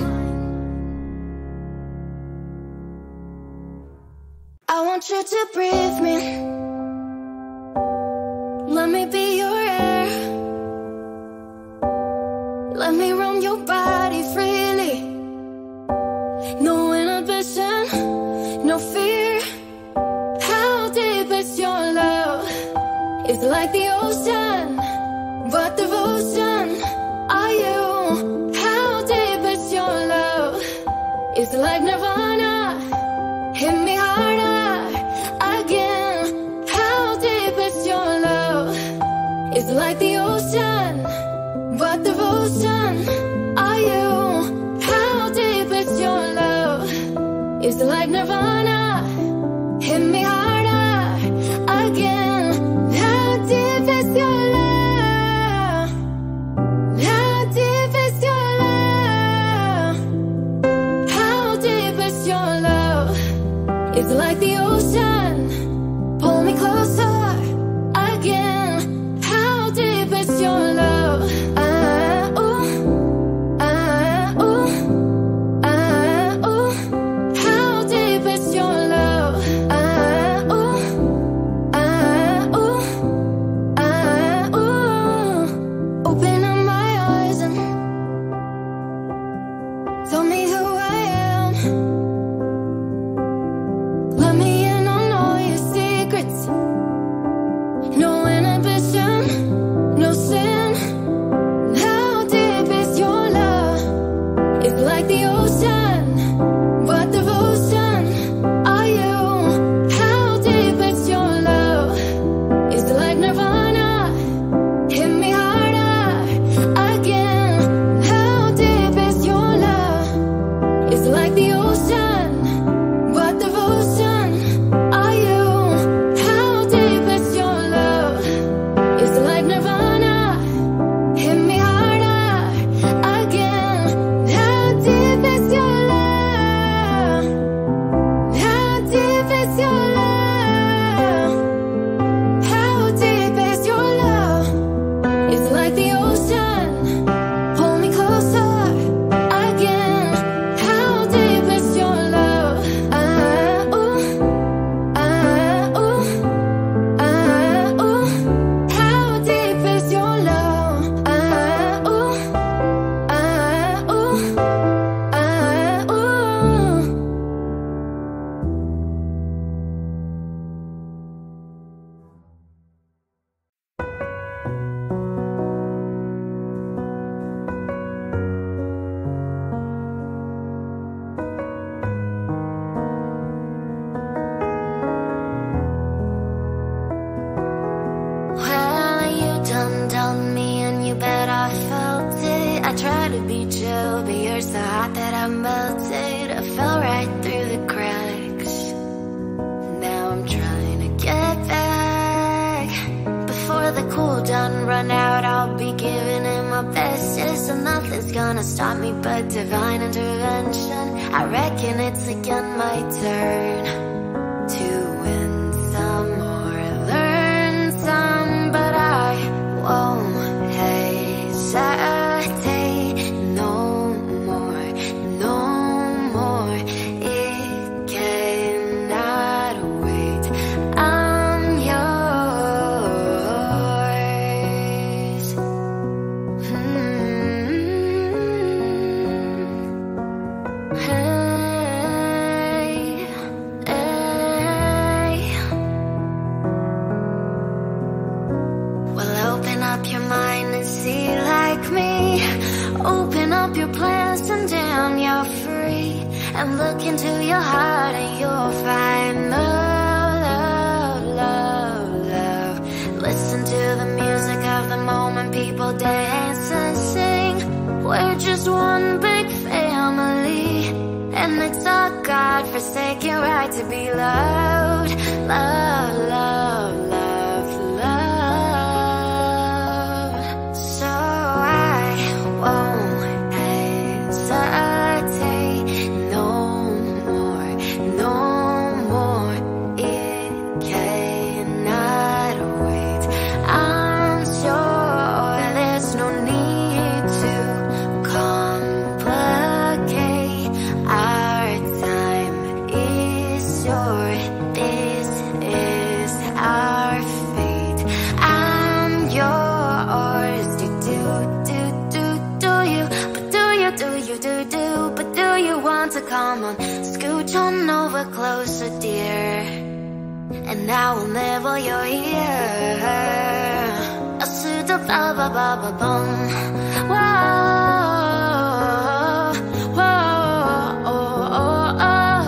I want you to breathe me, let me be your air, let me roam your body freely. No inhibition, no fear. How deep is your love? It's like the ocean, what devotion are you? How deep is your love? It's like nirvana, hit me harder again. How deep is your love? It's like the ocean, what devotion are you? How deep is your love? It's like nirvana, hit me harder again. How deep is your love? How deep is your love? How deep is your love? It's like the ocean, pull me closer again. How deep is your love? Ooh, ooh. How deep is your love? Ooh. Open up my eyes and tell me who I am. Let me in on all your secrets. No inhibition, no sin. How deep is your love? It's like the ocean, what devotion are you? How deep is your love? It's like nirvana, hit me harder again. How deep is your love? It's like the ocean, what devotion are you? How deep is your love? It's like nirvana, hit me harder again. How deep is your love? I melted, I fell right through the cracks. Now I'm trying to get back. Before the cooldown run out, I'll be giving it my best. Yes, and nothing's gonna stop me but divine intervention. I reckon it's again my turn to win some or learn some, but I won't hesitate no more, no more. It cannot wait. I'm yours. Open up your plans and damn, you're free. And look into your heart and you'll find love, love, love, love. Listen to the music of the moment, people dance and sing. We're just one big family, and it's our God-forsaken right to be loved, love, love, love, love. So I won't hesitate no more, no more. It cannot wait. I'm sure there's no need to complicate. Our time is short. This is our fate. I'm yours. But do you want to come on? Scooch on over closer, dear, and I will nibble your ear. A suit of ba ba ba bum. Whoa, whoa, oh, oh,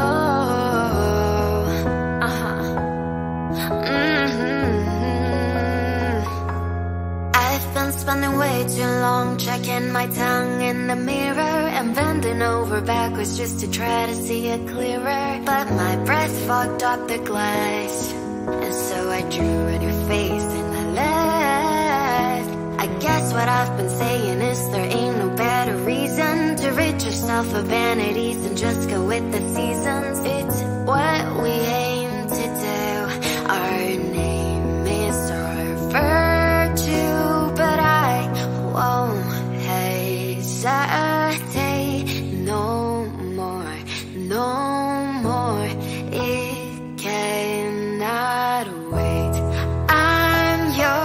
I've been spending way too long checking my tongue in the mirror and bending over backwards just to try to see it clearer. But my breath fogged up the glass, and so I drew on your face and I left. I guess what I've been saying is there ain't no better reason to rid yourself of vanities and just go with the seasons. It's what we aim to do. Our name is our virtue, but I won't hesitate no more, no more. It cannot wait. I'm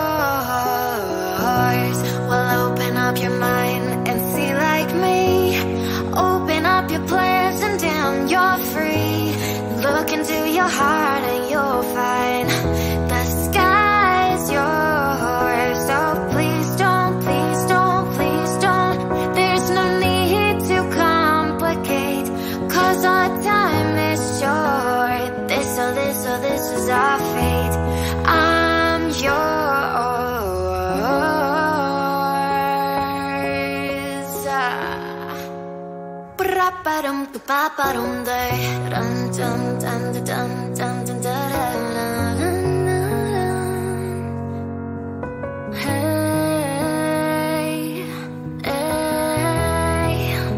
yours. Well, open up your mind and see like me. Open up your plans and damn, you're free. Look into your heart and you'll find the sky's yours. So please don't, please don't, please don't. There's no need to complicate, 'cause our time is short. This is our fate. I'm yours. Ba-da-ba-dum, ba-ba-dum, da-dum, dum, dum, dum, dum, dum, da-da-da-da. Hey, hey.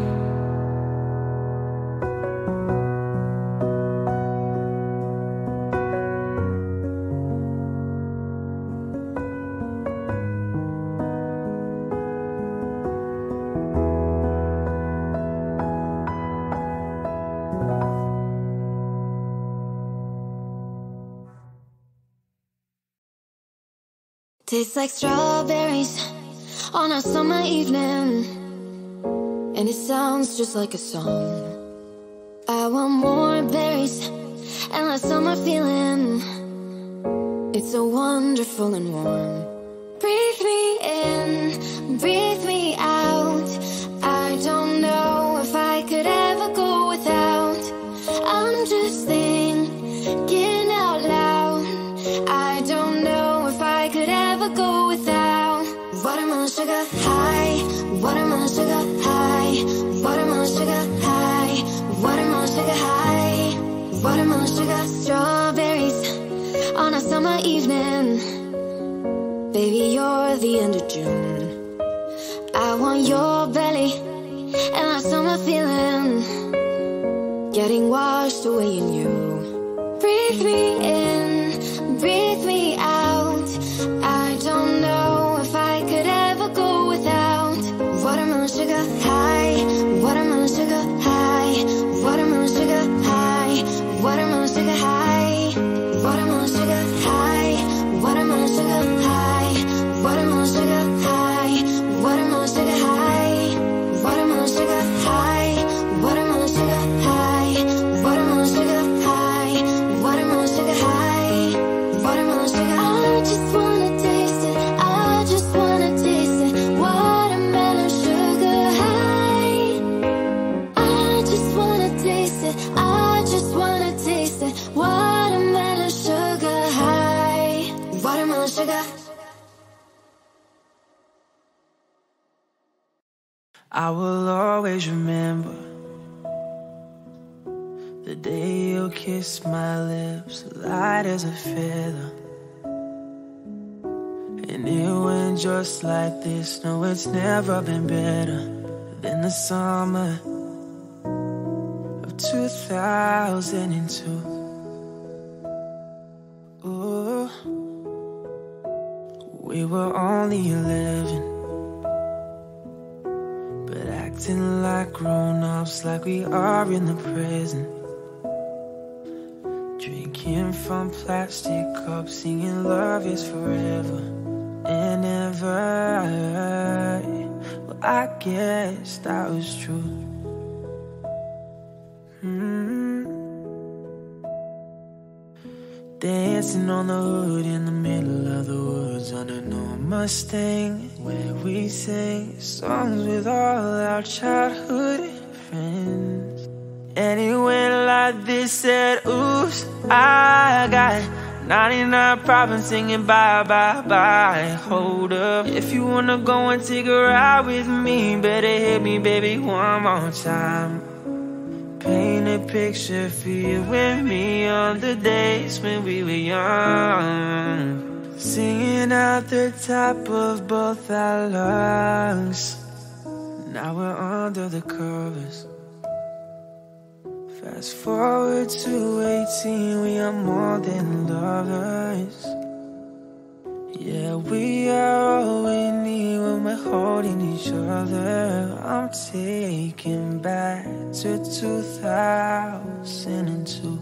Tastes like strawberries on a summer evening, and it sounds just like a song. I want more berries and that summer feeling. It's so wonderful and warm. Breathe me in, breathe me out. I don't know if I could ever go without. I'm just thinking out loud. I don't know if I could ever go without. Watermelon sugar high, watermelon sugar high, watermelon sugar high. feeling, getting washed away in you. Breathe me in, breathe me out. I don't know if I could ever go without. Watermelon sugar high, watermelon sugar high, watermelon sugar high, watermelon sugar high, watermelon sugar high, watermelon sugar high, watermelon sugar high, watermelon sugar high, watermelon sugar high, watermelon sugar high, watermelon sugar high, watermelon sugar high, watermelon sugar. I just wanna taste it, I just wanna taste it. Watermelon sugar high. I just wanna taste it, I just wanna taste it. Watermelon sugar high, watermelon sugar. I will always remember the day you kissed my lips, light as a feather. And it went just like this. No, it's never been better than the summer of 2002. Ooh, we were only 11, but acting like grown-ups, like we are in the present. Drinking from plastic cups, singing love is forever and ever. Well, I guess that was true. Dancing on the hood in the middle of the woods on an old Mustang, where we sang songs with all our childhood friends. And it went like this, said, oops, I got 99 problems singing bye, bye, bye. Hold up, if you wanna go and take a ride with me, better hit me, baby, one more time. Paint a picture for you and me on the days when we were young, singing out the top of both our lungs. Now we're under the covers. Fast forward to 18, we are more than lovers. Yeah, we are all we need when we're holding each other. I'm taken back to 2002.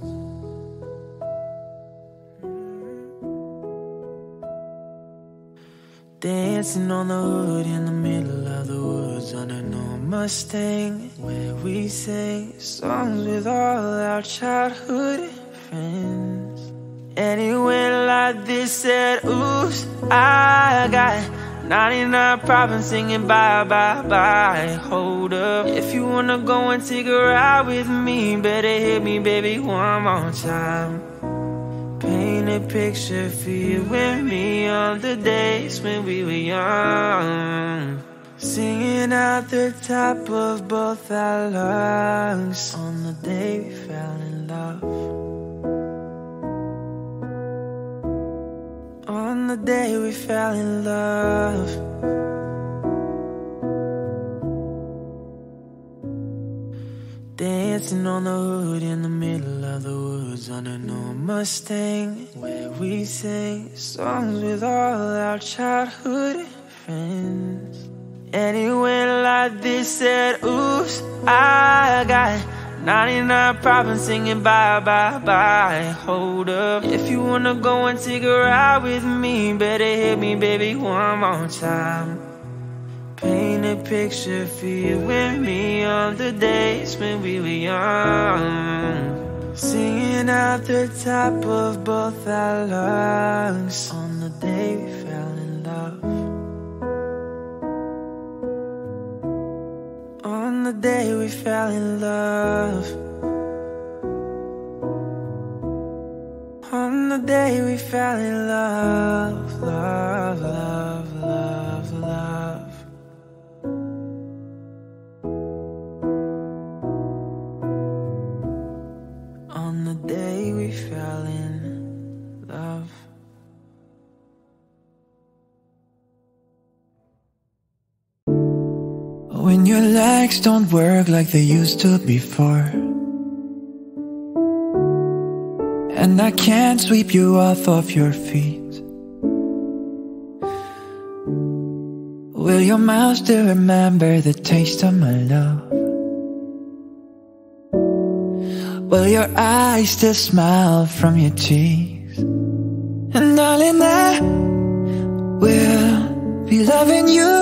Dancing on the hood in the middle of the woods on an old Mustang, where we sang songs with all our childhood friends. And it went like this, said, oops, I got 99 problems singing bye, bye, bye. Hold up, if you wanna go and take a ride with me, better hit me, baby, one more time. Paint a picture for you and me on the days when we were young, singing out the top of both our lungs on the day we fell in love. On the day we fell in love. Dancing on the hood in the middle of the woods on an old Mustang, where we sang songs with all our childhood friends. And it went like this, said, oops, I got 99 problems singing bye, bye, bye. Hold up, if you wanna go and take a ride with me, better hit me, baby, one more time. Paint a picture for you and me on the days when we were young, singing out the top of both our lungs on the day we fell in love. On the day we fell in love. On the day we fell in love. Love, love, love, love. On the day we fell in love. When you're lying legs don't work like they used to before, and I can't sweep you off of your feet. Will your mouth still remember the taste of my love? Will your eyes still smile from your cheeks? And darling, I will be loving you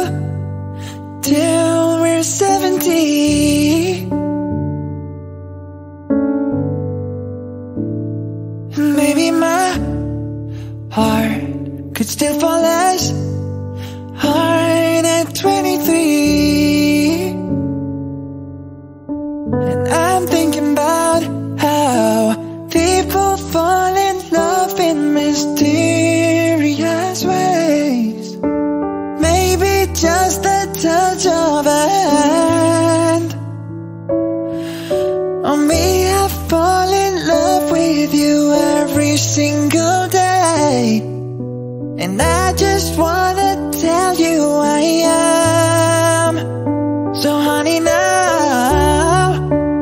till we're 70. And maybe my heart could still fall as hard at 23. And I'm thinking about how people fall in love in mysterious ways. Maybe just the touch of a hand. Or me, I fall in love with you every single day. And I just wanna tell you I am. So honey, now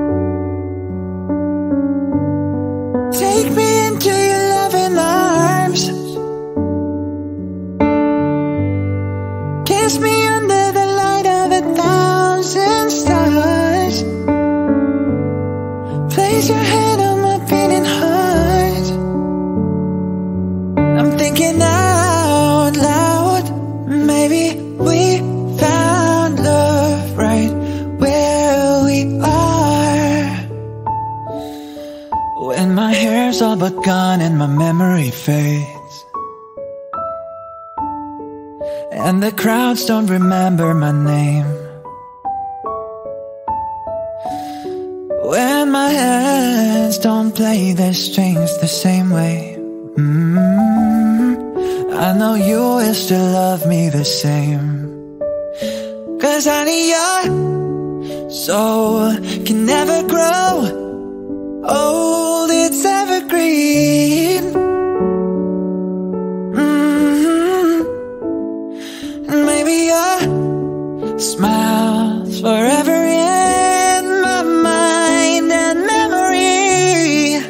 take me into your loving arms. Kiss me under the light of 1,000 stars. Place your hand on my beating heart. I'm thinking out loud, maybe we found love right where we are. When my hair's all but gone and my memory fades, and the crowds don't remember my name. When my hands don't play their strings the same way, I know you will still love me the same. 'Cause honey, your soul can never grow old, it's evergreen. Maybe your smile's forever in my mind and memory.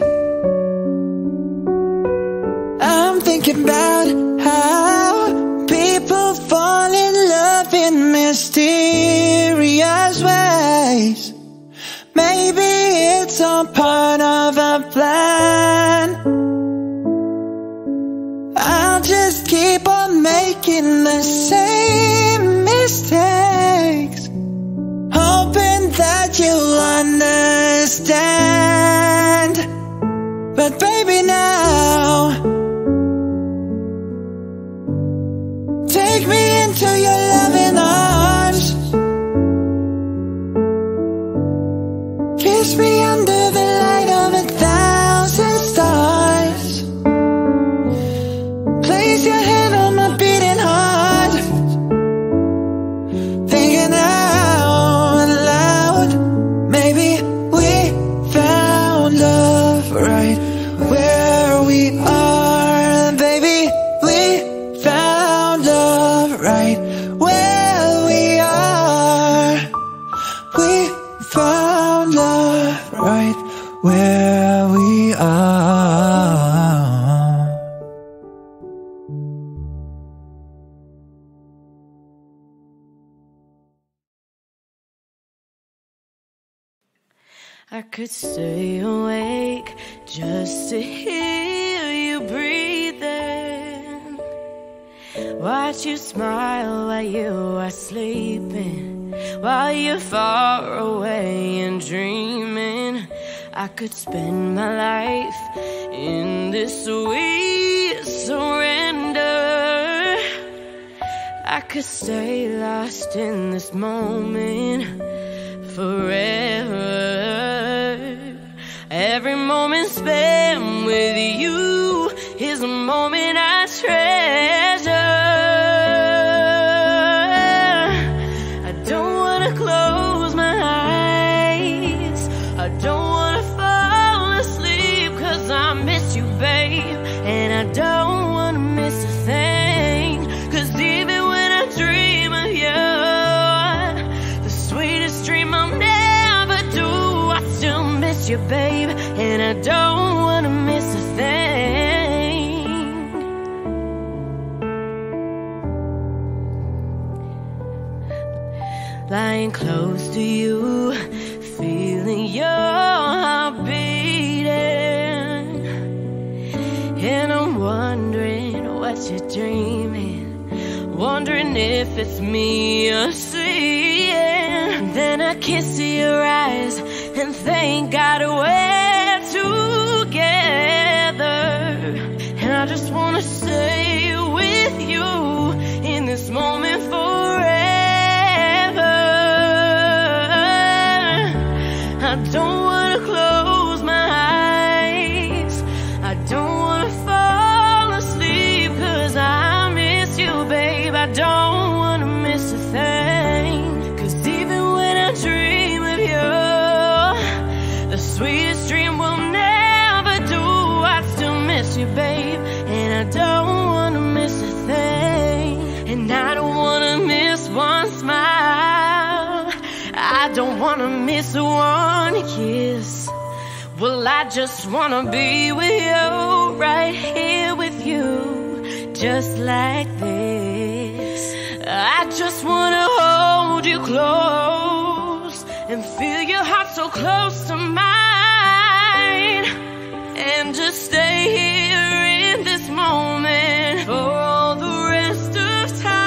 I'm thinking about how people fall in love in mysterious ways. Maybe it's all part of a plan. I'll just keep on making the same mistakes, hoping that you'll understand. But baby, now take me into your loving arms. Kiss me under the light of 1,000 stars. Place your hand on my beating heart. Thinking out loud, maybe we found love right where we are. Baby, we found love right where we are. We found love right where we are. I could stay awake just to hear you breathing, watch you smile while you are sleeping, while you're far away and dreaming. I could spend my life in this sweet surrender. I could stay lost in this moment forever. Every moment spent with you is a moment I treasure. I don't wanna close my eyes, I don't wanna fall asleep, 'cause I miss you, babe, and I don't wanna miss a thing. 'Cause even when I dream of you, the sweetest dream miss you, babe, and I don't wanna miss a thing. Lying close to you, feeling your heart beating, and I'm wondering what you're dreaming, wondering if it's me you're seeing. Then I kiss your eyes and thank God we're together. And I just wanna stay with you in this moment forever. I don't wanna close my eyes, I don't wanna fall asleep, 'cause I miss you, babe, I don't wanna miss a thing. 'Cause even when I dream of you, the sweetest dream will never do. I still miss you, babe, and I don't wanna miss a thing. And I don't wanna miss one smile, I don't wanna miss one kiss. Well, I just wanna be with you, right here with you, just like this. I just wanna hold you close and feel your heart so close to mine, and just stay here in this moment for all the rest of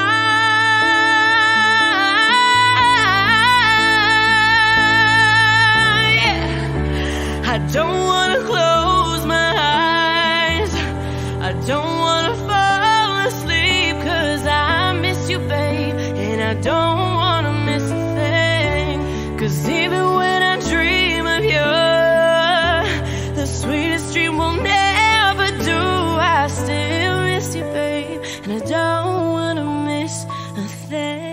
time. Yeah. I don't wanna close my eyes, I don't wanna fall asleep, 'cause I miss you, babe, and I don't wanna miss a thing. 'Cause even when I dream of you, the sweetest dream will never do. I still miss you, babe, and I don't wanna miss a thing.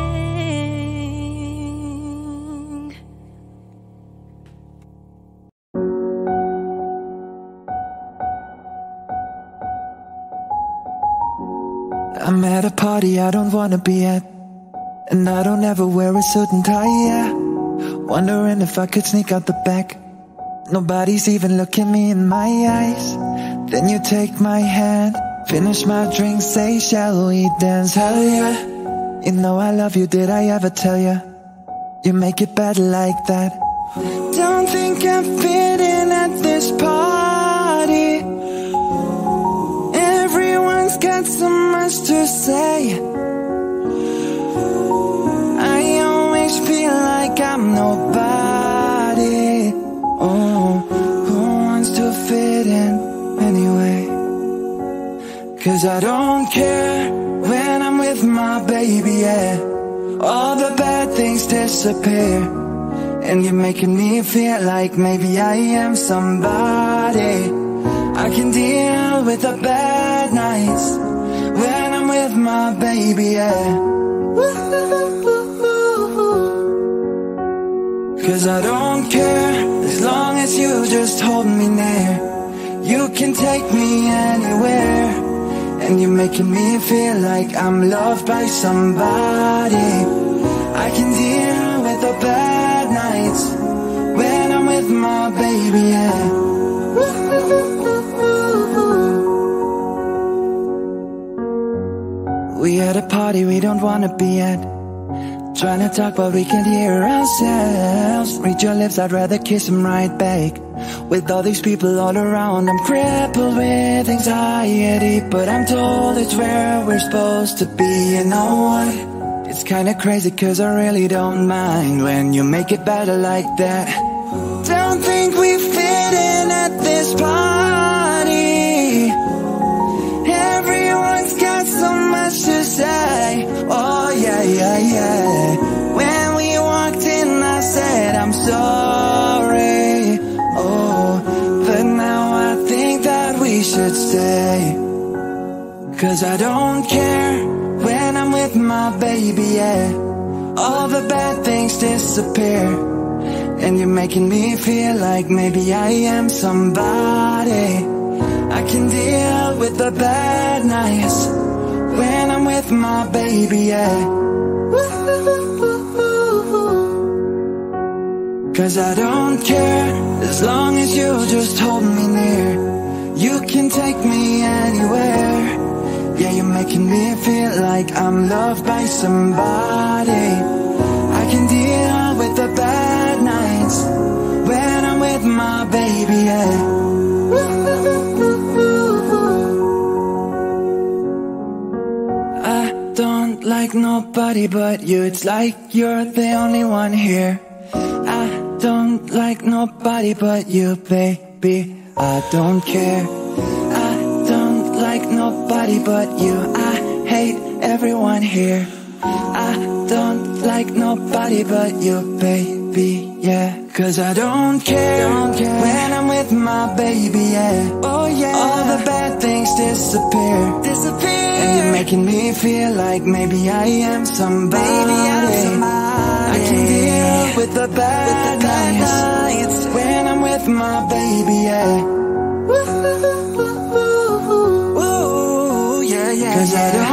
I'm at a party I don't wanna be at, and I don't ever wear a suit and tie, yeah. Wondering if I could sneak out the back, nobody's even looking me in my eyes. Then you take my hand, finish my drink, say shall we dance, hell yeah. You know I love you, did I ever tell ya? You make it better like that. Don't think I fit in at this party, everyone's got so much to say. I always feel like I'm nobody. Oh, who wants to fit in anyway? 'Cause I don't care when I'm with my baby, yeah. All the bad things disappear, and you're making me feel like maybe I am somebody. I can deal with the bad nights when I'm with my baby, yeah. 'Cause I don't care as long as you just hold me near. You can take me anywhere, and you're making me feel like I'm loved by somebody. I can deal with the bad nights when I'm with my baby, yeah. We at a party we don't wanna be at, trying to talk but we can't hear ourselves. Read your lips, I'd rather kiss them right back. With all these people all around, I'm crippled with anxiety, but I'm told it's where we're supposed to be. You know what? It's kinda crazy 'cause I really don't mind when you make it better like that. Don't think we fit in at this party, everyone's got so much to say. Oh yeah, yeah, yeah. When we walked in I said I'm sorry, oh, but now I think that we should stay. 'Cause I don't care when I'm with my baby, yeah. All the bad things disappear, and you're making me feel like maybe I am somebody. I can deal with the bad nights when I'm with my baby, yeah. 'Cause I don't care, as long as you just hold me near. You can take me anywhere. Yeah, you're making me feel like I'm loved by somebody. I can deal with the bad nights when I'm with my baby, yeah. I don't like nobody but you. It's like you're the only one here. I don't like nobody but you, baby. I don't care. I don't like nobody but you. I hate everyone here. I don't like nobody but you, baby, yeah. 'Cause I don't care when I'm with my baby, yeah. Oh yeah, all the bad things disappear. And you're making me feel like maybe I am somebody. I can deal with the bad nights when I'm with my baby, yeah. Ooh, yeah, yeah. 'Cause I don't